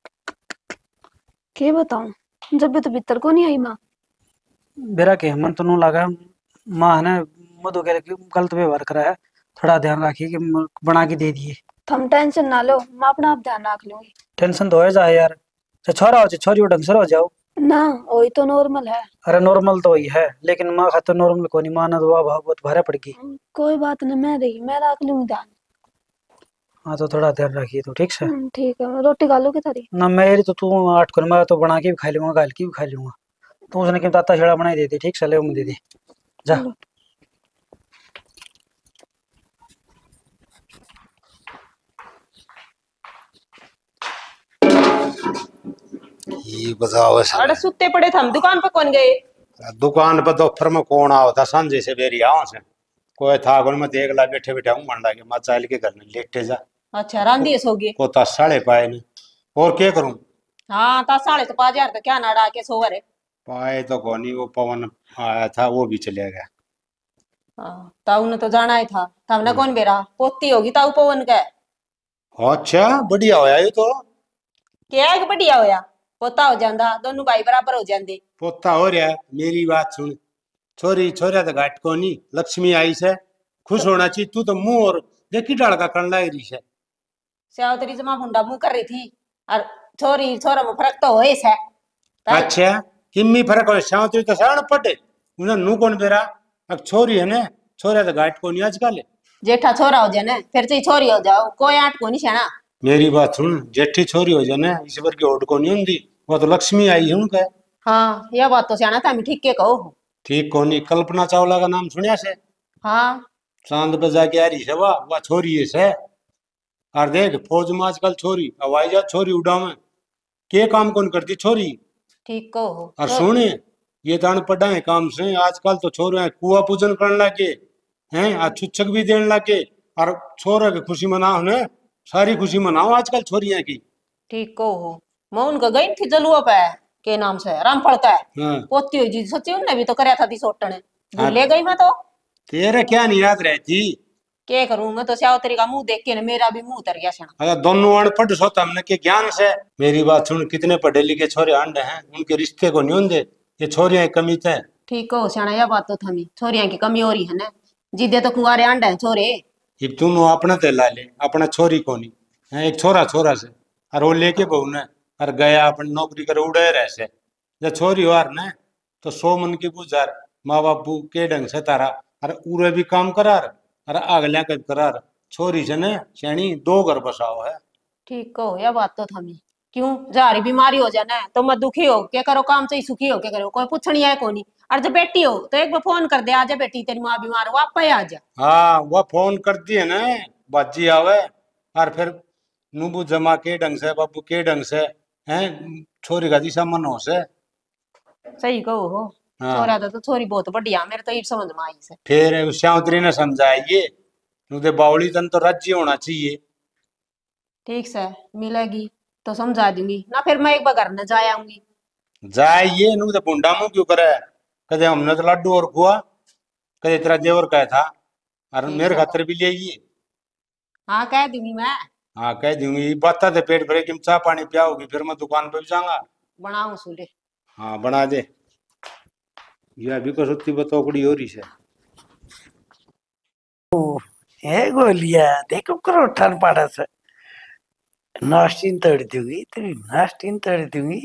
क्या बताऊं जब भी तो भीतर को नहीं आई माँ बेरा के मन तो नू लगा माँ ने मधु के गलत व्यवहार करा है, थोड़ा ध्यान रखिए कि बना के दे दिए। थम टेंशन ना लो मैं अपना आप ध्यान रख लूंगी टेंशन तो हो जाए यार, चाहे छोरा हो चाहे छोरी हो ढंग से हो जाओ। ना वही तो नॉर्मल है अरे नॉर्मल तो वही है लेकिन माँ खातर नॉर्मल को नहीं, माँ ना तो भाव बहुत भारे पड़गी। कोई बात नहीं मैं रही मैं रख लूंगी ध्यान हाँ तो थोड़ा ध्यान रखिए तो ठीक से ठीक है रोटी खा लो की थारी ना मेरी तो तू 8 को मैं तो बना के भी खा लूंगा गाल की भी खा लूंगा तो उसने कि ताता छेड़ा बनाई देती ठीक से ले दे दे जा। ये बताओ अरे सुत्ते पड़े थे हम दुकान पे कौन गए दुकान पर दोपहर में कौन आओ था संजय से बेरी आओ से कोई था कौन मैं देख ला बैठे बैठे हूँ मन लगे मैं चाल के घर में लेटे जा अच्छा रांधी सो गए को तो साढ़े पाए ने और क्या करूं हाँ ता 5,500 तो क्या नाड़ा के सोवर है पाए तो कोनी वो पवन आया था वो भी चले गया हाँ ताऊ ने तो जाना ही था तमने कौन बेरा पोती होगी ताऊ पवन का अच्छा बढ़िया होया ये तो। क्या है कि बढ़िया होया, पोता हो जांदा, दोनों भाई बराबर हो जांदे। पोता हो रहा है, मेरी बात सुन। छोरी छोरा तो घाट को नहीं, लक्ष्मी आई से खुश तो होना चाहिए। तू तो मुंह और देखी डाल का करण लग रही है। स्यावतरी जमा मुंडा मुंह कर रही थी, और छोरी छोरा में फर्क तो होए से पर। अच्छा किम्मी फर्क हो, श्यावती तो सारण पटे उन्हें नू कौन बेरा। अब छोरी है ना, छोरा तो घाट को नहीं आजकल। जेठा छोरा हो जाए ना, फिर से छोरी हो जाओ, कोई आट को नहीं छेना। मेरी बात सुन, जेठी छोरी हो जाए ना इस बार की ओट को नहीं होंगी। वो तो लक्ष्मी आई है उनका। हाँ यह बात तो सियाना था, मैं ठीक के कहो। ठीक कोनी, कल्पना चावला का नाम सुनिया से? हाँ चांद पे जाके आ रही है वाह छोरी है से। और देख फौज में आजकल छोरी हवाई जहाज छोरी उड़ावे, के काम कौन करती छोरी। ठीक कहो और तो। सुने, ये दान पड़ा है काम से आजकल तो छोरे कुआ पूजन करने लगे हैं, आज छुच्छक भी देने लगे। और छोरा की खुशी मनाओ ने, सारी खुशी मनाओ आजकल छोरियां की। ठीक कहो, मैं उनका गई थी जलुआ पे, के नाम से रामफल का है। हाँ पोती हुई जी सच्ची उनने भी तो करया था दी सोटने, हाँ। भूले गई मैं तो। तेरे क्या नहीं याद रहती। क्या करूं मैं तो, स्यावतरी का मुंह देख के ना मेरा भी मुंह उतर गया छना। अगर दोनों अनपढ़ सोता हमने के ज्ञान से। मेरी बात सुन, कितने पढ़े लिखे छोरे अंडे हैं, उनके रिश्ते को नहीं होंगे। ये छोरियां की कमी थे। ठीक कहो सियाना, यह बात तो थमी, छोरियां की कमी हो रही है ना, जिदे तो कुंवारे अंडा है छोरे। ये तुम अपना ते ला ले, अपना छोरी को नहीं है, एक छोरा छोरा से। और वो लेके बहू ने और गया अपन नौकरी करे उड़े रहे से। जब छोरी वार ने तो 100 मन की गुजार, माँ बापू के ढंग से तारा और उरे भी काम करार और अगल्या कर करार। छोरी से ने श्रेणी 2 घर बसाओ है। ठीक कहो, यह बात तो थमी। क्यों जारी बीमारी हो जाना है तो मैं दुखी हो क्या करो, काम से ही सुखी हो क्या करो, कोई पूछनी है कोनी। और जब बेटी हो तो एक बार फोन कर दे, आजा बेटी तेरी माँ बीमार हो, आप आ जा। हाँ वह फोन करती है ना, बाजी आवे और फिर नूबू जमा के ढंग से बाबू के ढंग से हैं, छोरी का दिशा मन हो से। सही कहो हो। हाँ छोरा तो छोरी बहुत बढ़िया, मेरे तो ये समझ में आई से। फिर श्यावत्री ने समझाइए, उनके बावली तन तो राज्य होना चाहिए। ठीक से मिलेगी तो समझा दूंगी ना, फिर मैं एक बार घर न जा आऊंगी। जाइए नू तो बुंडा मुंह क्यों करे। कदे हमने तो लड्डू और खुआ, कदे तेरा जेवर कहा था और ठीक मेरे है, खातर भी ले आइए। हाँ कह दूंगी मैं। हाँ कह दूंगी, बता दे पेट भरे कि चाह पानी पियाओगी, फिर मैं दुकान पे भी जाऊंगा। बनाऊं सुले। हाँ बना दे। यह अभी को सत्ती बतौकड़ी हो रही है। हे गोलिया देखो करो ठन पाड़ा से नाश्तीन तोड़ दूंगी, तेरी नाश्तीन तोड़ दूंगी।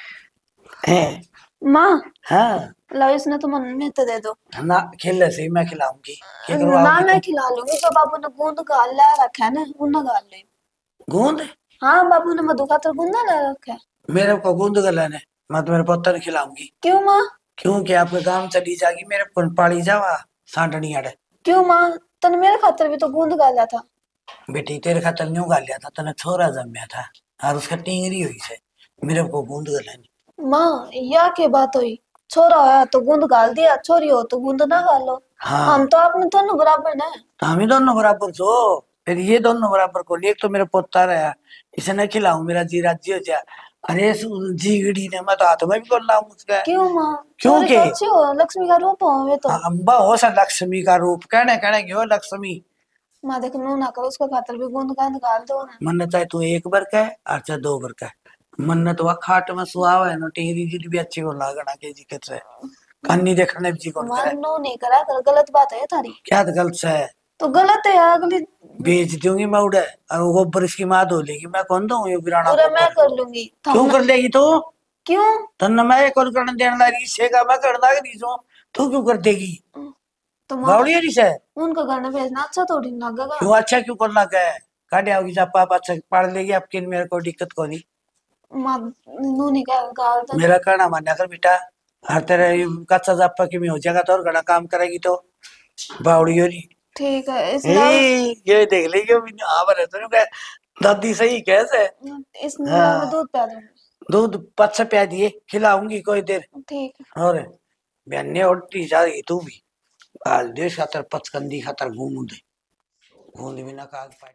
हैं माँ हाँ लो इसने तो मन में तो दे दो। ना खेलने से ही मैं खिलाऊंगी। क्या करवाओगी ना मैं तुम? खिला लूंगी, जो बाबू ने गूंद गाल ला रखा है ना उन्हें गाल ले। गूंद? हाँ बाबू ने मधु खातर गूंदा ला रखा है। मेरे को गूंद गलाने, मैं तुम्हारे पुत्र ने खिलाऊंगी। क्यों माँ? क्योंकि आपके काम चली जाएगी, मेरे को पाली जावा सांडनी अड़े। क्यों माँ? तने मेरे खातर भी तो गूंद गाला था। बेटी तेरे खातर न्यू गाल लिया था, तने छोरा जम्या था और उसका टिंगरी हुई से मेरे को गूंद गलानी। माँ या के बात हुई, छोरा होया तो गूंद गाल दिया, छोरी हो तो गूंद ना गालो। हाँ हम तो आपने दोनों बराबर ना। तो हम ही दोनों बराबर छो, फिर ये दोनों बराबर को नहीं। एक तो मेरा पोता रहा, इसे न खिलाऊं मेरा जी राज्य हो जा। अरे जीगड़ी ने मैं तो हाथ में भी कर लाऊं उसका। क्यों माँ? क्यों छोरी के? तो अच्छी हो, लक्ष्मी का रूप हो वे तो। अम्बा हो सा लक्ष्मी का रूप, कहने कहने क्यों लक्ष्मी। माँ देख नो ना करो, उसका खातर भी गूंद गाल गाल दो ना। मन चाहे तू 1 बार का है और चाहे 2 बार का है, मन तो वह खाट में सुहावा है ना, टेरी जी भी अच्छी को लागना के जी से कन्नी देखने भी जी कौन माँ करे। नो नहीं करा कर, गलत बात है थारी। क्या गलत से है? तो गलत है यार, अगली बेच दूंगी मैं उड़े और वो गोबर इसकी माँ धो लेगी, मैं कौन दूं ये बिराना पूरा मैं गोबर। कर लूंगी। क्यों कर लेगी तू? क्यों? तन्ने मैं कौन करने देने लगी सेगा, मैं कर दाग दी सो, तू क्यों कर देगी? तो माँ बावड़ी है से उनका घर में भेजना अच्छा थोड़ी ना लगेगा। क्यों अच्छा क्यों करना का है? काटे आओगी जब पापा अच्छा पढ़ लेगी आपकी, मेरे को दिक्कत को नहीं। माँ नो नहीं कह गाल तो। मेरा कहना मान्या कर बेटा, हर तेरे कच्चा जापा की में हो जाएगा तो और घना काम करेगी तो बावड़ी हो रही। ठीक है इसलिए ये देख लेगी अभी आवर है तो क्या दादी सही कैसे। इसमें हाँ। मैं दूध पिला दूंगी। दूध 5 प्या दिए खिलाऊंगी कोई देर। ठीक है। और बहने उल्टी जाएगी तू भी आल देश खातर पचकंदी खातर घूम दे घूम बिना काग पाट।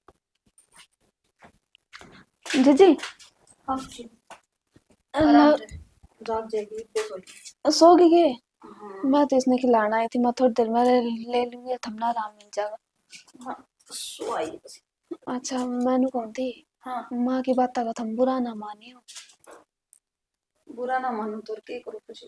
जीजी सोगी के? मैं तो इसने खिलाना आई थी, मैं थोड़ी देर में ले लूंगी, थमना आराम मिल जाएगा। अच्छा मैंने कौन थी हाँ माँ की बात का थम बुरा ना मानियो। बुरा ना मानो तो के करो खुशी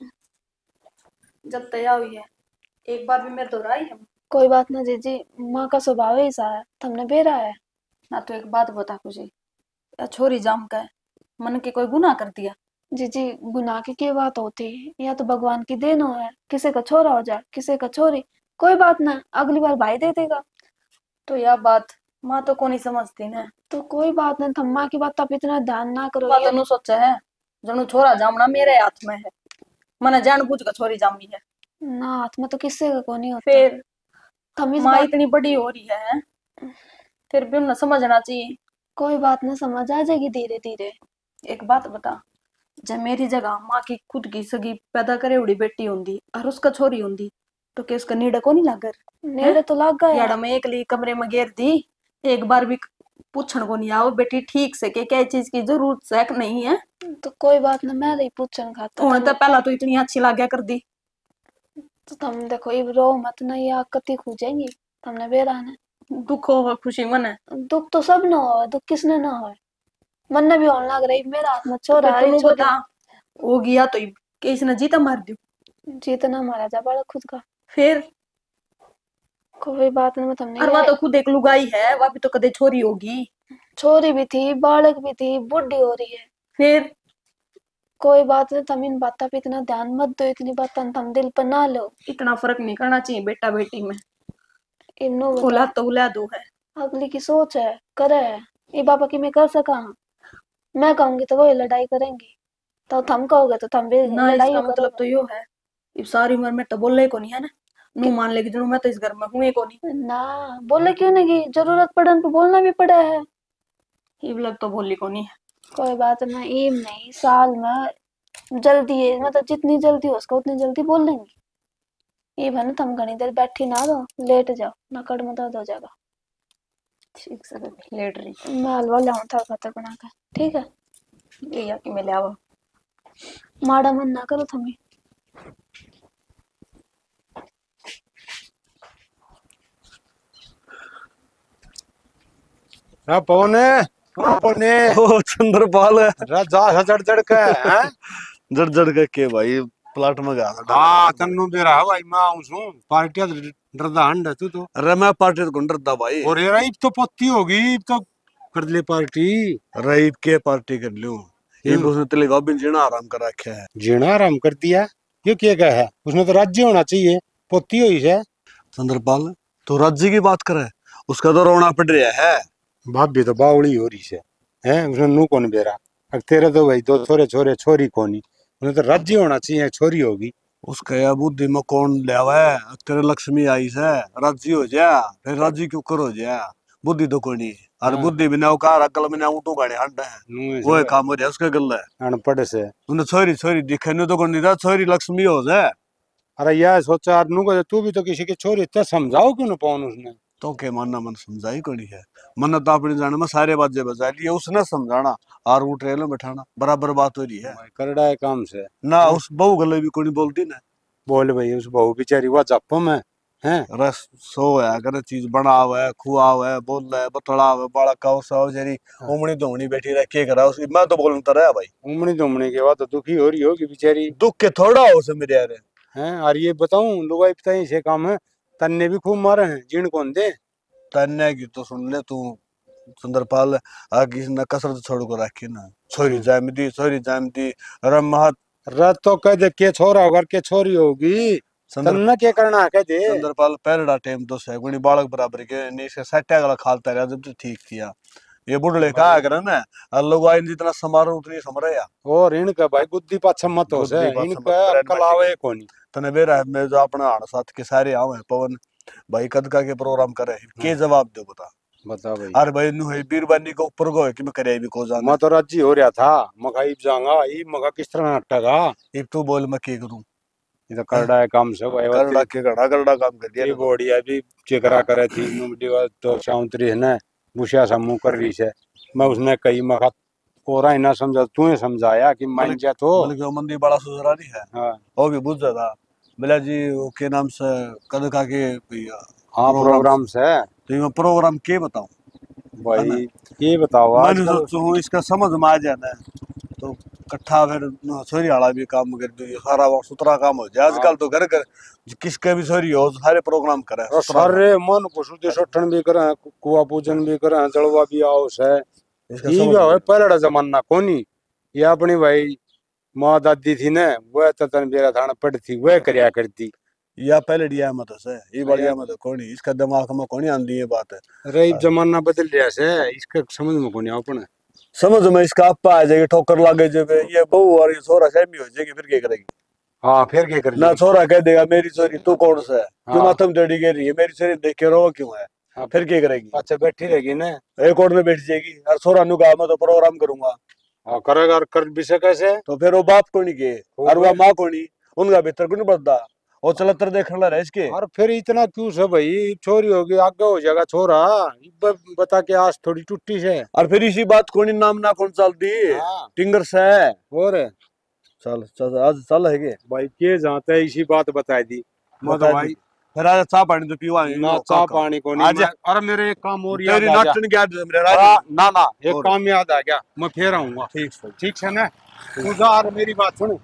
जब तया हुई है एक बार भी मेरे दोहराई है कोई बात ना जीजी, माँ का स्वभाव ही ऐसा है, तुमने बेरा है। ना। तो एक बात बता खुशी, या छोरी जाम का है मन के कोई गुनाह कर दिया? जीजी गुनाह की क्या बात होती है, या तो भगवान की देन हो है, किसी का छोरा हो जाए किसी का छोरी, कोई बात ना, अगली बार भाई दे देगा। तो यह बात माँ तो को नहीं समझती ना। तो कोई बात नहीं, तुम माँ की बात आप इतना ध्यान ना करो। बात नु सोचा है जनु छोरा जामना मेरे हाथ में है, मैंने जान बूझ कर छोरी जामी है ना हाथ में तो किसी का को नहीं होता। फिर तुम इस माँ बात इतनी बड़ी हो रही है फिर भी उन्हें समझना चाहिए। कोई बात नहीं, समझ आ जाएगी धीरे धीरे। एक बात बता, जब मेरी जगह माँ की खुद की सगी पैदा करे उड़ी बेटी होंगी और उसका छोरी होंगी तो क्या उसका नीड़ा को नहीं लागर? नेड़े तो लग गया यार मैं एक ली कमरे में घेर दी, एक बार भी पूछण को नहीं आओ बेटी ठीक से के क्या चीज की जरूरत है कि नहीं है। तो कोई बात नहीं, मैं नहीं पूछन खाता उन्हें तो पहला तो इतनी अच्छी लाग्या कर दी। तो तुम देखो ये रो मत ना, ये आग कती खूजेंगी, तुमने बेरा ने। दुख हो खुशी मन है दुख तो सब ना हो, दुख किसने ना हो, मन ने भी होने लग रही मेरा हाथ में छोरा फिर है तुम छोरी। बता हो गया तो कि इसने जीता मार दियो जीतना मारा जा बड़ा खुद का। फिर कोई बात नहीं, मैं तुमने और वह तो खुद एक लुगाई है, वह भी तो कदे छोरी होगी। छोरी भी थी बालक भी थी, बुढ़ी हो रही है। फिर कोई बात नहीं, तुम इन बातों पे इतना ध्यान मत दो, इतनी बात तुम दिल पर ना लो। इतना फर्क नहीं करना चाहिए बेटा बेटी में, इन्नो औलाद तो औलाद है। अगली की सोच है करे है, ये बाबा की मैं कर सका हाँ? मैं कहूंगी तो वो लड़ाई करेंगी, तो तुम कहोगे तो तुम भी ना लड़ाई इसका मतलब तो यो है इस सारी उम्र में तो बोले को नहीं है ना, नू मान लेगी जरूर मैं तो इस घर में हूँ को नहीं ना बोले क्यों नहीं, जरूरत पड़न पे बोलना भी पड़ा है। ये लग तो बोली को नहीं है। कोई बात नहीं, ईम नहीं साल में जल्दी है, मतलब जितनी जल्दी हो उसका उतनी जल्दी बोल लेंगी। ये भन तुम घनी देर बैठी ना रहो, लेट जाओ ना, कड़ में दर्द हो जाएगा। ठीक से लेट रही मैं हलवा लाऊं था खतर बना कर, ठीक है? ये या कि मैं ले आवा। माड़ा मन ना करो तुम्हें। पवन पवन ओ चंद्रपाल जा चढ़ चढ़ के हैं जड़ जड़ के भाई प्लाट में गया था। हाँ तन्नू बेरा भाई मैं आऊं सू पार्टी डरदा हंड है तू तो। अरे मैं पार्टी को डरता भाई। और यार अब तो पत्ती होगी, अब तो कर ले पार्टी। रईब के पार्टी कर लूं, ये उसने तेरे गाबिन जीना आराम कर रखा है। जीना आराम कर दिया, ये क्या कहा है? उसने तो राज्य होना चाहिए, पोती हुई है। चंद्रपाल तो राज्य की बात करे, उसका तो रोना पड़ रहा है। भाभी तो बावड़ी हो रही है, हैं उसने नू कौन बेरा। अब तेरे तो भाई दो छोरे छोरे छोरी कोनी, उन्हें तो राज्य होना चाहिए, छोरी होगी। उसका या बुद्धि में कौन ले आवा है? तेरे लक्ष्मी आई से राज्य हो जा, फिर राज्य क्यों करो जा? बुद्धि तो कोई नहीं, और बुद्धि बिना उकार अकल बिना ऊँटों गाड़े हंड है, वो काम हो जाए उसका गल है। अनपढ़ से तूने छोरी छोरी दिखे नहीं तो कौन था, छोरी लक्ष्मी हो जाए। अरे यार सोचा नू को तू भी तो किसी की छोरी तो समझाओ क्यों ना पवन उसने। तो के मानना मन समझाई कोनी है, मन तो अपने जाने में सारे बाजे बजा लिए, उसने समझाना और वो ट्रेन बैठाना बराबर बात हो रही है। करड़ा है काम से ना उस बहू गले भी कोनी बोलती ना। बोल भाई उस बहू बेचारी वह जप्पो में हैं रस सो है करे चीज बना हुआ है, खुआ हुआ है, बोल रहा है, बतड़ा हुआ है, बड़ा काव सा जरी उमड़ी धोमड़ी बैठी रह के करा उसकी। मैं तो बोलता रहा भाई, उमड़ी दुमड़ी के बाद तो दुखी हो रही होगी बेचारी। दुख के थोड़ा हो से मेरे यार हैं और ये बताऊं लुगाई पिताई से काम है, तन्ने भी खूब मारे हैं, जीण कौन दे। तन्ने की तो सुन ले तू चंद्रपाल, आगे न कसरत छोड़ को रखी ना, छोरी जामदी रम महत रत तो कह दे के छोरा होकर के छोरी होगी, तन्ना क्या करना है कह दे। चंद्रपाल पहला टाइम तो सैगुनी बालक बराबर के नहीं से सट्टा गला खालता रहा जब तो ठीक किया। ये बुढ़ले कहा करे ना, लोग आइन जितना समारोह उतनी समरे या। और इनका भाई बुद्धि पाछा मत हो से, इनका अक्ल आवे कोनी। तने बेरा मैं जो अपना हाड़ साथ के सारे आवे पवन भाई कद का के प्रोग्राम करे के जवाब दो बता भाई। अरे भाई नु है बीरबानी को ऊपर गो है कि मैं करे भी को जाना। मैं तो राजी हो रहा था, मगा इब जाऊंगा, ई मगा किस तरह हटेगा। इब तू बोल मैं के करूं, ये तो करड़ा है काम से भाई। करड़ा के करड़ा काम कर दिया। ये बोड़िया भी चेकरा करे थी नुमडी वा तो चाउतरी है ना, बुशिया सा मुंह कर रही से। मैं उसने कही मगा कोरा ही ना समझा, तू ही समझाया कि मान जा तो बोले कि मंदी बड़ा सुधरा नहीं है। हां वो भी बुझ जाता बोला जी वो के नाम से कद का के भैया हां प्रोग्राम से। तो मैं प्रोग्राम के बताऊं भाई ये बताओ मैंने आजकल सोचू इसका समझ में आ जाना तो कट्ठा फिर छोरी वाला भी काम कर दो, सारा वो सुथरा काम हो जाए। आजकल तो घर घर किसके भी छोरी हो सारे प्रोग्राम करे और सुथरा काम। सारे मन को शुद्धि सठन भी करे, कुआ पूजन भी करे, जलवा भी आओस है। इसका ये समझ भी में है पहला जमाना कोनी। ये अपनी भाई माँ दादी थी ना, वह तन बेरा थाना पड़ थी, वह करया करती। या पहले दिया मत है ये बढ़िया मत कोनी, इसका दिमाग में कोनी आंदी ये बात है। अरे जमाना बदल रहा है, इसका समझ में कोनी अपने। समझ में इसका आपा आ जाएगी, ठोकर लागे जब ये बहू और ये छोरा सहमी हो जाएगी, फिर क्या करेगी? हाँ फिर क्या कर ना छोरा कह देगा मेरी छोरी तू कौन सा है, क्यों हाँ। माथम जड़ी गिर रही है, मेरी छोरी देख के रो क्यों है? हाँ, फिर क्या करेगी? अच्छा बैठी रहेगी ना। एक और में बैठ जाएगी और छोरा नु कहा मैं तो प्रोग्राम करूंगा, हाँ करेगा, और कर भी से कैसे? तो फिर वो बाप को नहीं के और वह माँ को नहीं, उनका भीतर को नहीं बददा, वो चलतर देखने लगा इसके। और फिर इतना क्यों से भाई, छोरी होगी आगे हो जाएगा छोरा, बता के आज थोड़ी टूटी से। और फिर इसी बात को नहीं नाम ना कौन चल दी हाँ। टिंगर से और चल चल आज चल है के भाई के जाते है इसी बात बताई दी मैं तो बता भाई दी। फिर आज चाह पानी तो पीवा ना चाह पानी को नहीं आज अरे मेरे एक काम और याद तेरी आ गया। नाटन क्या मेरे हाँ, राज ना ना एक और? काम याद आ गया, मैं फिर आऊंगा। ठीक है ना, तू जा और मेरी बात सुन।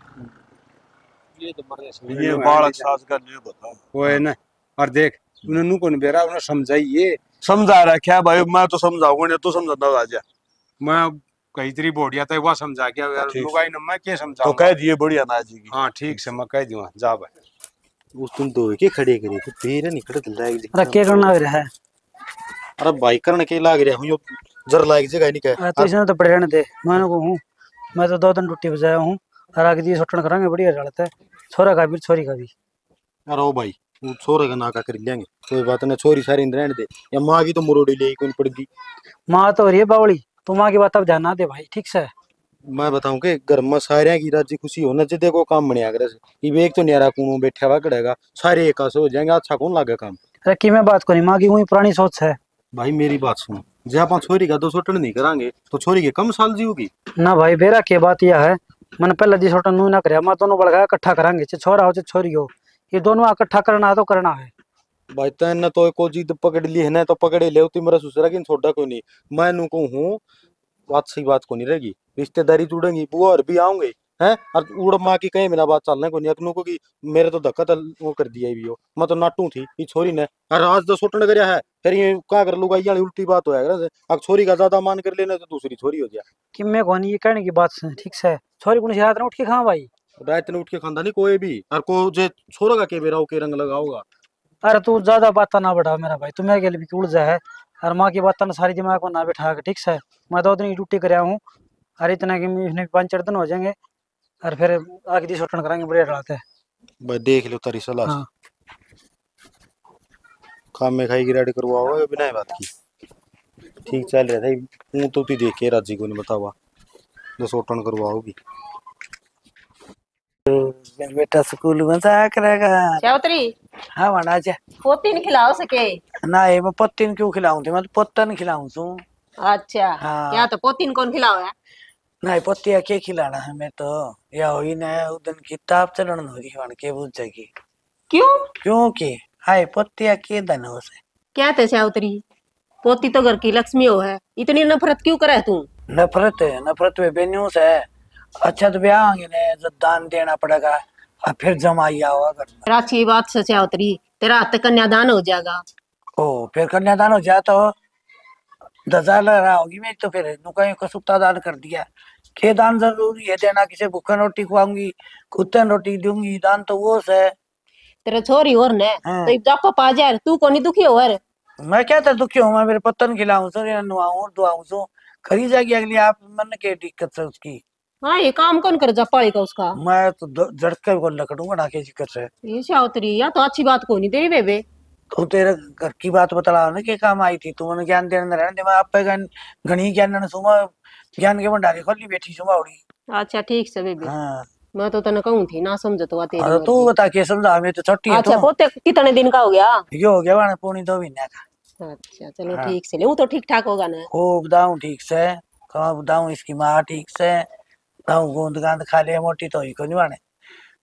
ये तो बड़े ये बालक सास का नहीं बता वो है ना, और देख उन्होंने कौन बेरा उन्हें समझाइए। समझा रहा क्या भाई, मैं तो समझाऊंगा नहीं तू समझा राजा। मैं कई तरी बोडिया था वह समझा गया यार, ठीक। लुगाई न मैं क्या तो समझाऊंगा। कह दिए बढ़िया ना जी की। हाँ ठीक से मैं कह दूंगा, जा भाई। उस तुम दो के खड़े करे तो तेरे नहीं खड़े लायक अरे क्या करना है है अरे भाई करने के लाग रहा हूं यो जर लायक जगह नहीं कह। तो इसने तो पड़े रहने दे, मैं को हूँ, मैं तो 2 दिन टुट्टी बजाया हूँ और आगे दी सोटन करांगे बढ़िया चलता है, छोरा का भी छोरी का भी। अरे ओ भाई वो छोरे का नाका कर लेंगे, कोई बात नहीं, छोरी सारी रहने दे, या माँ की तो मुरोड़ी ले कौन पड़गी। माँ तो हो रही है बावली, तू माँ की बात अब ध्यान ना दे भाई, ठीक से। मैं बताऊं के घर में सारे की राजी खुशी होना चाहिए, देखो काम बनिया करे ये एक तो न्यारा कुओं बैठा हुआ करेगा, सारे एक हो जाएंगे, अच्छा कौन लागे काम। अरे की मैं बात करी, माँ की वही पुरानी सोच है भाई मेरी बात सुनो, जब अपन छोरी का 2 सोटन नहीं करांगे तो छोरी के कम साल जीवगी ना भाई। बेरा की बात यह है, मैंने पहले दी सोटन नू ना करे, माँ दोनों बड़का इकट्ठा करांगे, चाहे छोरा हो चाहे छोरी हो, ये दोनों इकट्ठा करना है तो करना है। भाई तैन तो को जीत पकड़ ली है ना तो पकड़े ले, मेरा ससुरा की छोटा कोई नहीं, मैं नु कहूँ बात सही बात को नहीं रहेगी, रिश्तेदारी जुड़ेंगी, बुआ और भी आऊंगे हैं, और उड़ माँ की कहीं बिना बात चलना को नहीं अकनू को कि मेरे तो धक्का वो कर दिया भी हो, मैं तो नाटू थी ये छोरी ने, और आज तो सोटने करया है, फिर ये क्या कर लूंगा, ये उल्टी बात हो जाएगा। अब छोरी का ज्यादा मान कर लेने तो दूसरी छोरी हो जाए कि मैं कौन ये कहने की बात सुन, ठीक से छोरी को रात में उठ के खा भाई। रात ने उठ के खानदा नहीं कोई भी, और को जे छोरा का के बेरा हो के रंग लगाओगा। अरे तू ज्यादा बात ना बढ़ा मेरा भाई, तू मेरे के लिए भी उलझा है, और माँ की बात ना सारी दिमाग में ना बैठा के, ठीक से। मैं 2 दिन की ड्यूटी कर हूँ, और इतना कि इसने 5-4 दिन हो जाएंगे, और फिर आगे दी सोटन करांगे बढ़िया चलाते हैं। भाई देख लो तारी सलाह हाँ। काम में खाई की रेडी करवाओ या बिना बात की ठीक चल रहा था, हूँ तो ती देख के राजी को नहीं बतावा 2 सोटन करवाओगी। मेरा बेटा स्कूल में जा करेगा। चौधरी हाँ वना जा पोती नहीं खिलाओ सके। ना ये मैं पत्ती क्यों खिलाऊं थी, मैं तो पोता नहीं खिलाऊं तू। अच्छा हाँ। या तो पोती ने कौन खिलाओ है? नहीं पत्तिया के खिलाना है मैं तो, या हुई ना उस दिन किताब चलन हो रही वन के बुझ जाएगी। क्यों क्योंकि हाय पत्तिया के धन हो से क्या थे चौधरी, पोती तो घर की लक्ष्मी हो है, इतनी नफरत क्यों करे तू? नफरत है, नफरत में बेन्यूस है। अच्छा तो ब्याह होंगे ना जब दान देना पड़ेगा, और फिर जमाई आओ करना। अच्छी बात से चौधरी, तेरा हाथ कन्यादान हो जाएगा। ओ फिर कन्यादान हो जाए तो 10,000 लगा होगी मैं तो, फिर नुकाई को सुप्ता दान कर दिया। के दान जरूरी है देना, किसी भूखा रोटी खुआऊंगी, कुत्ते रोटी दूंगी, दान तो वो है। तेरा छोरी और ने हाँ। तो जापा पा जाए, तू को नहीं दुखी हो यार? मैं क्या था दुखी हूँ, मैं मेरे पत्तन खिलाऊं सो या नुआऊं और दुआऊं सो, खरी जाएगी अगली आप मन के दिक्कत से उसकी। हाँ ये काम कौन कर जापाड़ी का उसका? मैं तो झटके को लकड़ूंगा ना के दिक्कत से। ये चौधरी या तो अच्छी बात को नहीं दे बेबे। तू तेरे घर की बात बतला ना के काम आई थी, तू मैंने ज्ञान देने रहने दे, मैं आप पे घनी ज्ञान सुमा ज्ञान के भंडारी खोली बैठी सुमा उड़ी। अच्छा ठीक से बेबे। हाँ मैं तो तने कहूं थी ना समझ तो तेरी अरे तू बता के समझा, मैं तो छोटी है अच्छा तू। पोते कितने दिन का हो गया? ये हो गया वाने पौनी 2 महीने का। अच्छा चलो हाँ। ठीक से ले, वो तो ठीक ठाक होगा ना? खूब दाऊं ठीक से, कहाँ दाऊं इसकी माँ ठीक से, दाऊं गोंद गांद खा ले मोटी तो ही को नहीं वाने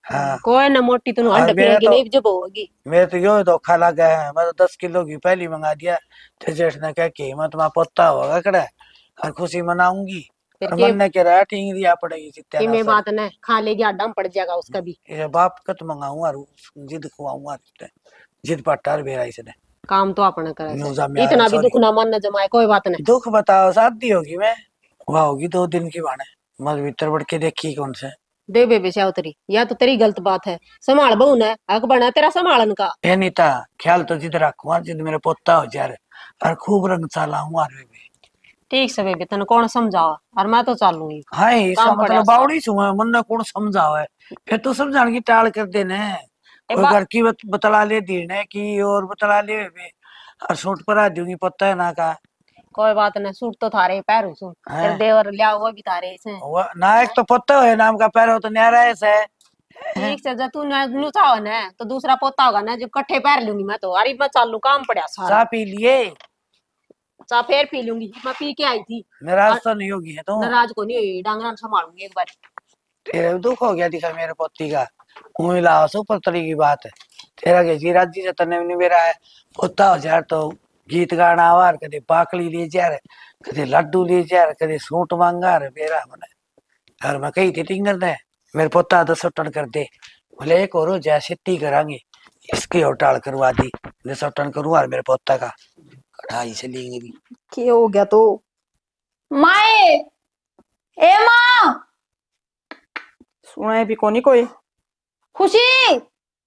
हाँ कोई ना मोटी तू और हंड मेरा पिएगी तो नहीं जब होगी। मेरे तो यो धोखा लगा है। मैं तो 10 किलो की पहली मंगा दिया। तो जेठ ने कहा कि मैं तुम्हारा पोता होगा कड़ा और खुशी मनाऊंगी। फिर और के मन ने कह रहा ठीक दिया पड़ेगी कि सत्यानाश मैं सर। बात न खा लेगी आडम पड़ जाएगा उसका भी। ये बाप का तो मंगाऊंगा और जिद खुआऊंगा इसने। जिद पट्टार बेरा इसने काम तो अपने करे से। न्यूज़ा में आया इतना भी सॉरी। दुख ना मन न जमाए कोई बात नहीं। दुख बताओ शादी होगी मैं वह होगी 2 दिन की बाणे। मत भीतर बढ़ के देखी कौन से दे बेबे से उतरी या तो तेरी गलत बात है। संभाल बहू ने हक बना तेरा संभालन का। ये नहीं था ख्याल तो जिद रखूंगा जिद मेरे पोता हो जाए और खूब रंग चलाऊंगा। ठीक से बेबे तने कौन समझावा और मैं तो चालूंगी। हाँ इसका काम पड़ा मतलब बावड़ी सुना मन ने कौन समझाओ है। फिर तू समझाने की टाल कर देने कोई घर की बतला ले दीने की और बतला ले बे और सूट पर आ दूंगी पता है ना का। कोई बात नहीं सूट तो थारे पैरों सुन तेरे हैं? देवर लिया हुआ भी थारे से। नायक तो पता है नाम का पैर हो तो न्यारा ऐसा है। ठीक से जब तू लूचा हो ना तो दूसरा पोता होगा ना जब कट्ठे पैर लूंगी मैं तो। अरे मैं चालू काम पड़ा सारा। चाह पी लिए चाह फिर पी लूंगी मैं पी के आई थी। नाराज तो नहीं होगी है तो नाराज को नहीं हुई डांगरा संभालूंगी एक बार। तेरे दुख हो गया दिखा मेरे पोती का मुँह लाओ सो पतली की बात है। तेरा के जी राजी से तने नहीं मेरा है पोता हो जाए तो गीत गाना आवार कदे पाकली ले जा रहे कदे लड्डू ले जा रहे कदे सूट मांगा रहे बेरा मने। और मैं कही थी टिंगर ने मेरे पोता 10 टन कर दे बोले एक और जय सिट्टी करांगे इसकी और टाल करवा दी 10 टन करूँ और मेरे पोता का कढ़ाई से लेंगे। क्या हो गया तो माए ए माँ सुना भी कोनी कोई खुशी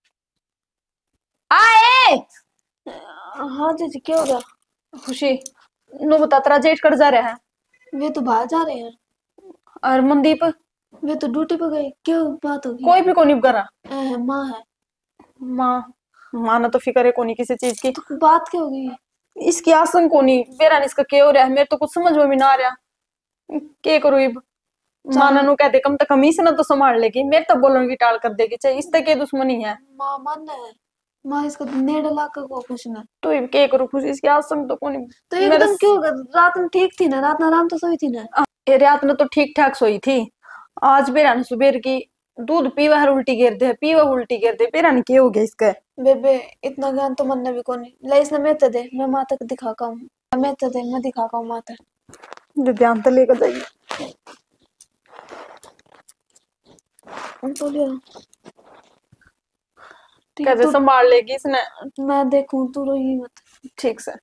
आए। हाँ जीजी क्या हो गया? खुशी नो बता तेरा जेठ कर जा रहा है वे तो बाहर जा रहे हैं। और मनदीप वे तो ड्यूटी पे गए। क्या बात होगी? कोई भी कोनी करा। माँ है। माँ माँ ना तो फिक्र है कोनी किसी चीज की। तो बात क्या होगी? इसकी आसन कोनी बेरा इसका क्या हो रहा है मेरे तो कुछ समझ में भी ना आ रहा। क्या करूँ इब माना नु कहते कम तक कमी से ना तो संभाल लेगी मेरे तो बोलने की टाल कर देगी चाहे इस तक के दुश्मनी है। माँ मन है माँ इसका नेड़ लाकर को कुछ ना तो इब क्या करूँ खुशी इसकी आसन तो कोनी। तो एकदम क्यों हो गया? रात में ठीक थी ना? रात में आराम तो सोई थी ना? रात में तो ठीक ठाक सोई थी। आज बेरा ने सुबह की दूध पीवा है उल्टी गिर दे पीवा उल्टी गिर दे बेरा ने क्या हो गया इसका। बेबे इतना ज्ञान तो मन ने भी कोनी ले इसने मैं दे मैं माँ तक दिखा का हूँ मैं तो दे मैं दिखा का हूँ माँ तक ध्यान तो लेकर जाइए बोलियो कैसे संभाल लेगी इसने। मैं देखूं तू रोई मत। ठीक से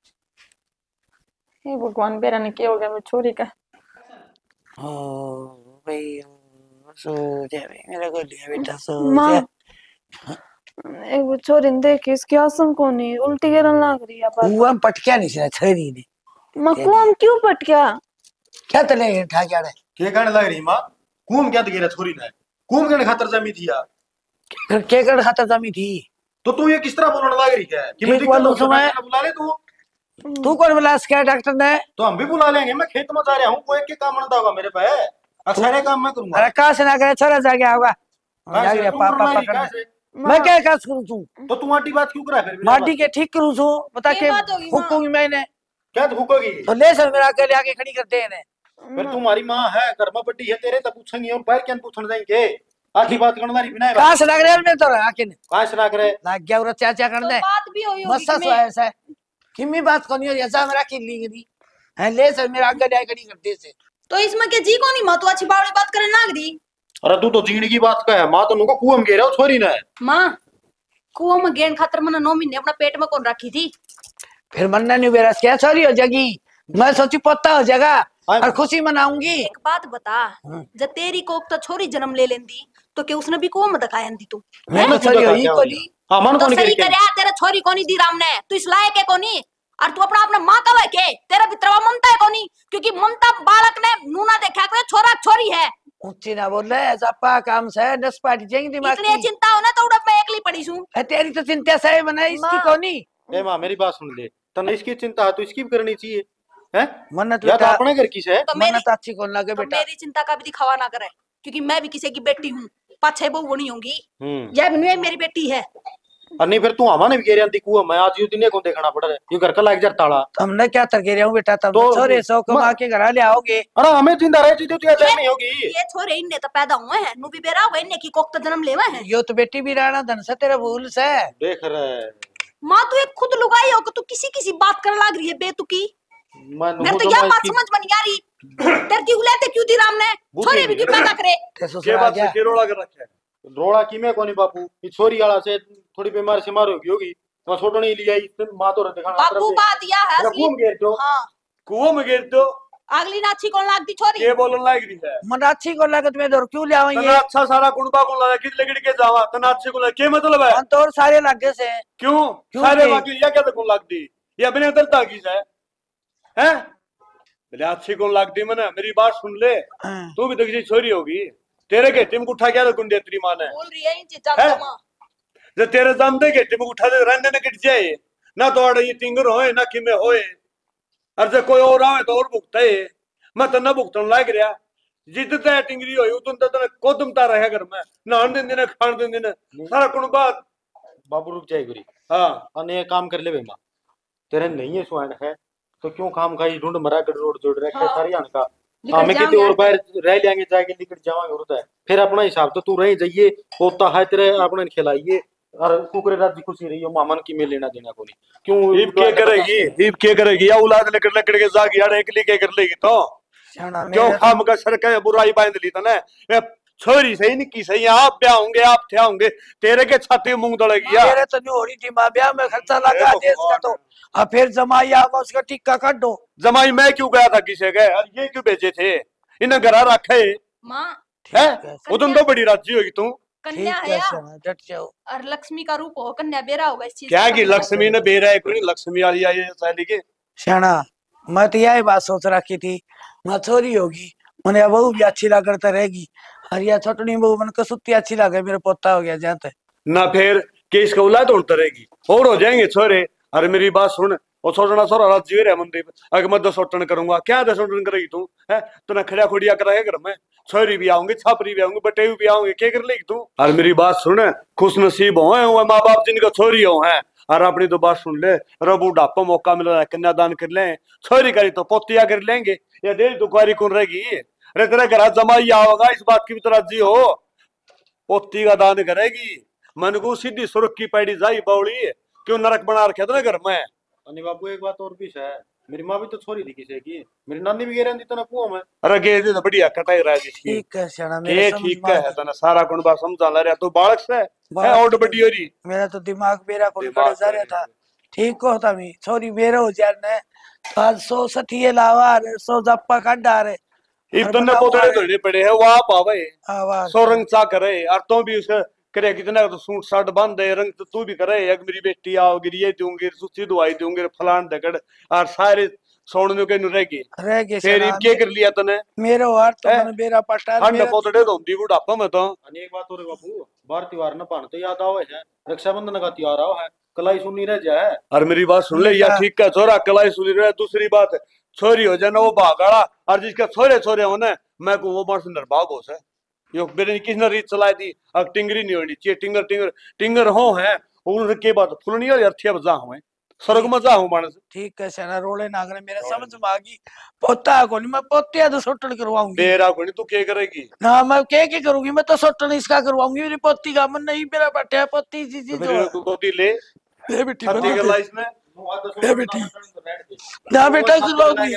हे भगवान बेरा ने क्या हो गया मेरी छोरी का। ओ भाई सो जा मेरा को लिया बेटा सो माँ जा। एक वो छोरी ने देखी इसकी आसन कोनी उल्टी गिरन लग रही है पर कुआं पटक्या नहीं से छरी ने माँ कुआं क्यों पट गया? क्या तले ठा क्या रे के कहने लग रही माँ? कूम क्या गिरा छोरी ने? कूम कहने खातर जमी थी यार। के कर खाता जमी थी तो तू ये किस तरह बोलने लग रही है कि मैं ठीक बोलूं तो मैं बुला ले तू। तू कौन बुला क्या डॉक्टर ने। तो हम भी बुला लेंगे। मैं खेत में जा रहा हूँ कोई के काम नहीं होगा मेरे पे सारे काम मैं करूंगा। अरे कहाँ से ना करे छोरा जा गया होगा कहाँ जा से? गया तू पापा बुला रही, पकड़ कहाँ से? मैं क्या काज करूं तू तो तू आटी बात क्यों करा फिर बिना माटी बात? के ठीक करूं तू बता के बात होगी माँ? हुकूंगी मैंने क्या तू भूकोगी? तो ले सर मेरा अकेले आके खड़ी करते हैं इन्हें। फिर तुम्हारी माँ है घर में बड्डी है तेरे तब पूछेंगे और पैर क्या पूछने जाएंगे? आखिरी बात करने वाली बिना कहाँ से लग रहे हैं मैं तो आके ने कहाँ से लग रहे? लग गया उरा चाचा कर दे बात भी हुई होगी मस्सा कि सो ऐसा है किम्मी बात कोनी हो ऐसा मेरा की ली गई है ले सर मेरा अकेले आके खड़ी करते से तो इसमें के जी कोनी माँ तो अच्छी बावड़ी बात करे ना दी। अरे तू तो जीने की बात का है माँ तो नुको कुआं में गिरा छोरी ने। माँ कुआं में गेंद खातर मैंने 9 महीने अपना पेट में कौन रखी थी। फिर मन्ना नहीं मेरा क्या सॉरी हो जाएगी मैं सोची पत्ता हो जाएगा और खुशी मनाऊंगी। एक बात बता जब तेरी कोप तो छोरी जन्म ले लेंदी तो क्या उसने भी कुआं में दिखाया दी तू। मैं तो सॉरी हुई कोनी हाँ मन तो कौन सही करी करे तेरा छोरी कोनी दी राम ने तू इस लायक है कोनी और तू अपना माँ का है के तेरा भितरवा ममता है कोनी क्योंकि ममता बालक ने नूना देखा कोई छोरा छोरी है। ऊंची ना बोल रहे सपा काम से नस पाटी जाएंगे दिमाग इतनी की चिंता हो ना तो उड़प में एकली पड़ी हूँ। तेरी तो चिंता सही बना इसकी कोनी। ए माँ मेरी बात सुन ले तने इसकी चिंता है तो इसकी भी करनी चाहिए है मन्नत या तो अपने घर की से तो मेरी मन्नत अच्छी कौन लगे तो बेटा मेरी चिंता का भी दिखावा ना करे क्योंकि मैं भी किसी की बेटी हूँ 5-6 बहू नहीं होंगी हम्म यह भी मेरी बेटी है और नहीं फिर तू आवा ने भी कह रही कुआ मैं आज यू दिन को देखना पड़ रहा है ये घर का लाग जर ताला तुमने क्या तरके रहे हो बेटा, तुम तो- छोरे सौ कमा के घर ले आओगे। अरे हमें जिंदा रहे चीज तो याद नहीं होगी। ये छोरे इनने तो पैदा हुए हैं, नु भी बेरा हुए इनने की कोक तो जन्म लेवा है। यो तो बेटी भी राणा धन से तेरा भूल से। देख रहे माँ तू एक खुद लुगाई हो कि तू किसी किसी बात कर लाग रही है बेतुकी। मैं मेरे तो यह बात समझ में नहीं आ रही, तेरे की उलाते क्यों दी राम ने, छोरे भी क्यों पैदा करे। ते के ससुर आ बात से गया। के रोड़ा कर रखे है? रोड़ा की मैं कोनी बापू ये छोरी वाला से थोड़ी बीमार सीमार होगी वहां छोटो नहीं लिया इस मां तो दिखाना बापू बात यह है असली। घूम गए तो हाँ कुओं में गिर दो अगली नाची कौन लाग दी छोरी। के बोलन लाग रही है? मनाची को लागत में दौर क्यों ले तना आवेंगे? अच्छा सारा कुंडा को लगा किस लकड़ी के जावा तना अच्छे को लगा के मतलब है? हम तो और सारे लागे से। क्यों क्यों सारे नहीं? बाकी या क्या तो लग दी ये अपने अंदर ताकी है हैं? बोले अच्छी को लग दी मैंने मेरी बात सुन ले, हाँ। तू भी तो किसी छोरी होगी, तेरे घेटे में उठा क्या कुंडे तेरी माँ ने बोल रही है इन चीजां है? माँ। जो तेरे जमदे घेटे में उठा दे रहने ने गिट जाए ना तो आड़े ये टिंगर होए ना किमे होए, और जो कोई और आवे तो और भुगता है, मैं तो ना भुगतन लाग रहा जिद ते टिंगरी होई उतन तो कोदमता रहे घर में नहान दिन दिन खान दिन दिन सारा कुणबा। बाबू रुक जाए गुरी हाँ अन्य काम कर ले बे मां तेरे नहीं है स्वाइन है तो क्यों काम खाई ढूंढ मरा कर रोड जोड़ रखे सारी आन का हमें कितने और बाहर रह लेंगे जाके निकट जावांगे होता है फिर अपना हिसाब तो तू रही जाइए होता है तेरे अपने खिलाइए और कुकरे रात की खुशी रही हो मामन की में लेना देना को नहीं क्यों ईब के करेगी, ईब के करेगी या औलाद लेकर लकड़ के जाग यार एक लिए के कर लेगी तो शाना क्यों मेरे खाम का सर का बुराई बांध ली तने ये छोरी सही निकी सही आप ब्याह होंगे आप थे होंगे तेरे के छाती मूंग दड़ेगी यार। मेरे तो नहीं हो रही थी माँ ब्याह में खर्चा लगा दे इसका तो। अब फिर जमाई आगा उसका टिक्का काट दो। जमाई मैं क्यों गया था किसे गए और ये क्यों बेचे थे इन्हें घर रखे माँ है है, उधर तो बड़ी राजी होगी तू कन्या ठीक है है या शाना डट जाओ। और लक्ष्मी का रूप हो कन्या बेरा होगा इस चीज क्या का की पता लक्ष्मी ने बेरा है कोई लक्ष्मी वाली आई है साली के शाना मैं तो यही बात सोच रखी थी, मैं छोरी होगी मैंने बहू भी अच्छी लगता रहेगी और यह छोटनी बहू मन को सुत्ती अच्छी लगे मेरे पोता हो गया जाते। ना फिर केस का औलाद ढूंढता रहेगी और हो जाएंगे छोरे। अरे मेरी बात सुन और सोचना छोरा राजी रहे मंदिर अगर मैं दसोटन करूंगा क्या दसोटन करेगी तू है तो ना खड़ा खुड़िया कराएगा घर में छोरी भी आऊंगी छापरी भी आऊंगी बटे भी आऊंगी क्या कर लेगी तू। और मेरी बात सुन खुश नसीब हो माँ बाप जिनका छोरी हो है और अपनी तो बात सुन ले रो बुढ़ापा मौका मिल रहा है कन्यादान कर ले छोरी करी तो पोतिया कर लेंगे या डेढ़ दुकारी कौन रहेगी। अरे तेरे घर जमाई आओगा इस बात की भी तो राजी हो पोती का दान करेगी मन को सीधी सुरख की पैड़ी जाई बावली क्यों नरक बना रखे तेरे घर में। अन्य बाबू एक बात और भी है मेरी माँ भी तो छोरी थी किसी की मेरी नानी भी कह रही थी तो ना कुआ में अरे गे तो बढ़िया कटाई रहा जिसकी ठीक है शाना के मेरा समझ ठीक में आ है तना सारा कुण बात समझा ला रहा तू बालक से है और बड़ी हो रही मेरा तो दिमाग मेरा को दिमाग निकल जा रहा था। ठीक हो था मी छोरी मेरा हो जा ने आज 100 सठिए लावा रे 100 जप्पा काट डारे इतने पोतड़े धोने पड़े है वहां पावे आवाज सो रंग चा करे और तो भी उसका करे कितना तो सूट शर्ट बांध दे रंग तो तू भी करे एक मेरी बेटी आओगी ये दूंगी सुची दवाई दूंगी फलान दगड़ और सारे सोने के रहेगी रह गए फिर शाना क्या कर लिया तने मेरे हार तो है? मैंने मेरा पटार ठंड मेरा पोतड़े धोती बुढ़ापा में तो अन्य एक बात और है बाबू बार त्योहार न पान तो याद आवे है रक्षाबंधन का त्योहार आओ है कलाई सुनी रह जाए और मेरी बात सुन ले या ठीक है छोरा कलाई सुनी रहे दूसरी बात छोरी हो जाए ना वो भागाड़ा और जिसका छोरे छोरे होने मैं को वो मार सुंदर भाग हो से यो मेरे किसने रीत चलाई थी अब टिंगरी नहीं होनी चाहिए टिंगर टिंगर टिंगर हो है उनके बाद फुलनी और अर्थी बजा हुए स्वर्ग में जा हूं मानस। ठीक है शाना रोले नागरे मेरे समझ में आ गई पोता को नहीं मैं पोतिया तो सोटल करवाऊंगी बेरा को नहीं तू क्या करेगी ना मैं क्या करूंगी मैं तो सोटल इसका करवाऊंगी मेरी पोती का मन नहीं मेरा बटिया पोती जी जी मेरे को गोदी ले ले बेटी छाती बना के दे। लाइस में ए बेटी ना बेटा करवाऊंगी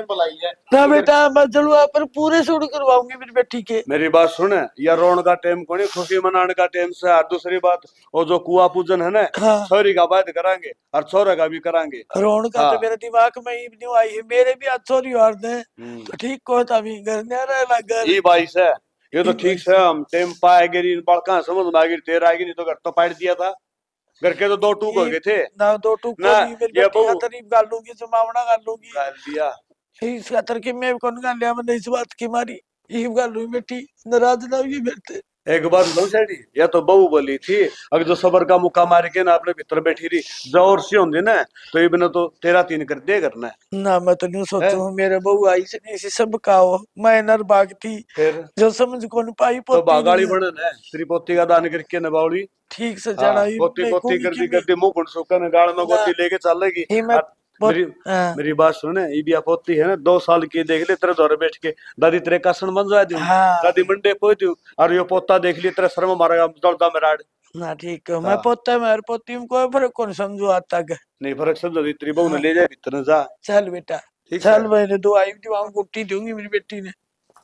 ना बेटा मैं जलवा पर पूरे सूट करवाऊंगी मेरी बेटी के। मेरी बात सुन या रोन का टाइम को नहीं खुशी मनाने का टाइम से और दूसरी बात वो जो कुआ पूजन है ना हाँ। छोरी का बात करांगे और छोरे का भी करांगे। रोन का हाँ। तो मेरे दिमाग में ही नहीं आई है मेरे भी अच्छोरी और दे तो ठीक को तभी घर ने रह लगा ये बाईस है ये तो ठीक से हम टाइम पाएगी बड़का समझ में आएगी तेरा आएगी नहीं तो घर तो पाट दिया था घर के तो 2 टूक हो गए थे ना 2 टूक को ना, नहीं मेरी ये बेटी बहू- का तरीफ गाल लूंगी जमावना गाल लूंगी गाल दिया इस खातर कि मैं कौन गाल लिया मैंने इस बात की मारी ये गाल लूंगी बेटी नाराज ना हुई मेरे से एक बार बताऊं सैडी, या तो बहू बोली थी अगर जो सबर का मुक्का मार के ना अपने भीतर बैठी रही जोर सी होंगी ना तो ये बिना तो तेरा 3 कर दे करना है। ना मैं तो नहीं सोचू मेरे बहू आई से नहीं सब का हो मैं नर भाग थी फिर जो समझ कौन पाई तो पोती बागाड़ी नहीं है। बनन है तेरी पोती का दान करके नबावड़ी ठीक से हाँ, चढ़ाई पोती पोती कर दी मुंह कुंड सुकन गाल में गोदी लेके चलेगी। ही मैं मेरी हाँ। मेरी बात सुने ये भी पोती है ना 2 साल की देख ले तेरे दौरे बैठ के दादी तेरे कासन बन जा दूं हाँ। दादी मंडे पोई दूं और यो पोता देख ली तेरे शर्म मारेगा दौड़दा में राड। ना ठीक है मैं हाँ। पोता में पोती में कोई फर्क कौन समझू आज तक। नहीं फर्क समझो तेरी बहू ने ले जाए भीतर जा। चल बेटा ठीक चल है। मैंने दो आई वहां कुट्टी दूंगी मेरी बेटी ने।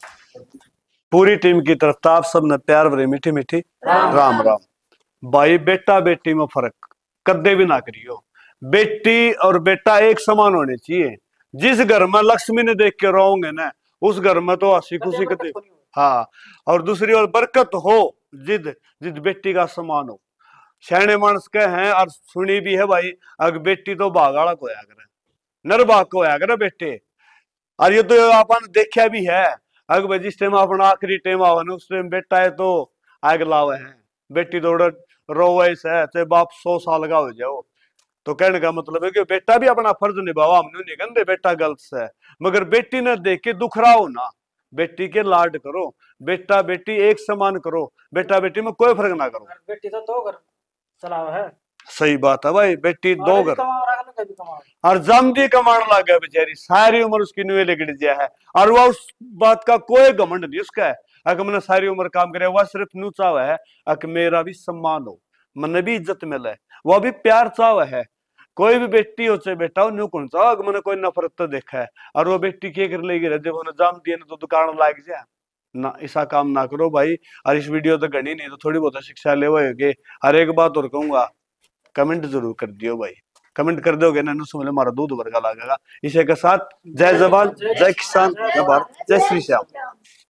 पूरी टीम की तरफ तो आप सब ने प्यार भरी मीठी मीठी राम राम। भाई बेटा बेटी में फर्क कदे भी ना करियो, बेटी और बेटा एक समान होने चाहिए। जिस घर में लक्ष्मी ने देख के रहोगे ना उस घर में तो हंसी खुशी कदे। हाँ और दूसरी ओर बरकत हो जिद जिद बेटी का समान हो। सियाने मानस के हैं और सुनी भी है भाई अगर बेटी तो भागाड़ा को करे नर भाग को करे बेटे। और ये तो अपन देखा भी है अगर भाई जिस टाइम अपना आखिरी टाइम आवा ना उस टाइम बेटा है तो आग लावे है बेटी तो रोवे है चाहे बाप 100 साल का हो जाओ। तो कहने का मतलब है कि बेटा भी अपना फर्ज निभावा हमने नहीं कहते बेटा गलत है मगर बेटी ने देख के दुख रहा हो ना बेटी के लाड करो बेटा बेटी एक समान करो बेटा बेटी में कोई फर्क ना करो। बेटी तो 2 घर चलाओ है। सही बात है भाई बेटी 2 घर कमाओ। और जमदी कमाने लग गया बेचारी सारी उम्र उसकी नुए लिगड़ गया है और वह उस बात का कोई घमंड नहीं उसका है अगर मैंने सारी उम्र काम करे वह सिर्फ नू चाव है अगर मेरा भी सम्मान हो मैंने भी इज्जत मिले वह भी प्यार चाव है। कोई भी बेटी हो चाहे बेटा हो न्यू कौन चाहो अगर मैंने कोई नफरत तो देखा है और वो बेटी क्या कर लेगी जब उन्हें जाम दिए तो दुकान लाग जाए ना ऐसा काम ना करो भाई। और इस वीडियो तो गणी नहीं तो थोड़ी बहुत शिक्षा ले होगे। हर एक बात और कहूंगा कमेंट जरूर कर दियो भाई कमेंट कर दोगे ना सुन हमारा दूध वर्गा लगेगा। इसी के साथ जय जवान जय किसान जय भारत जय श्री श्याम।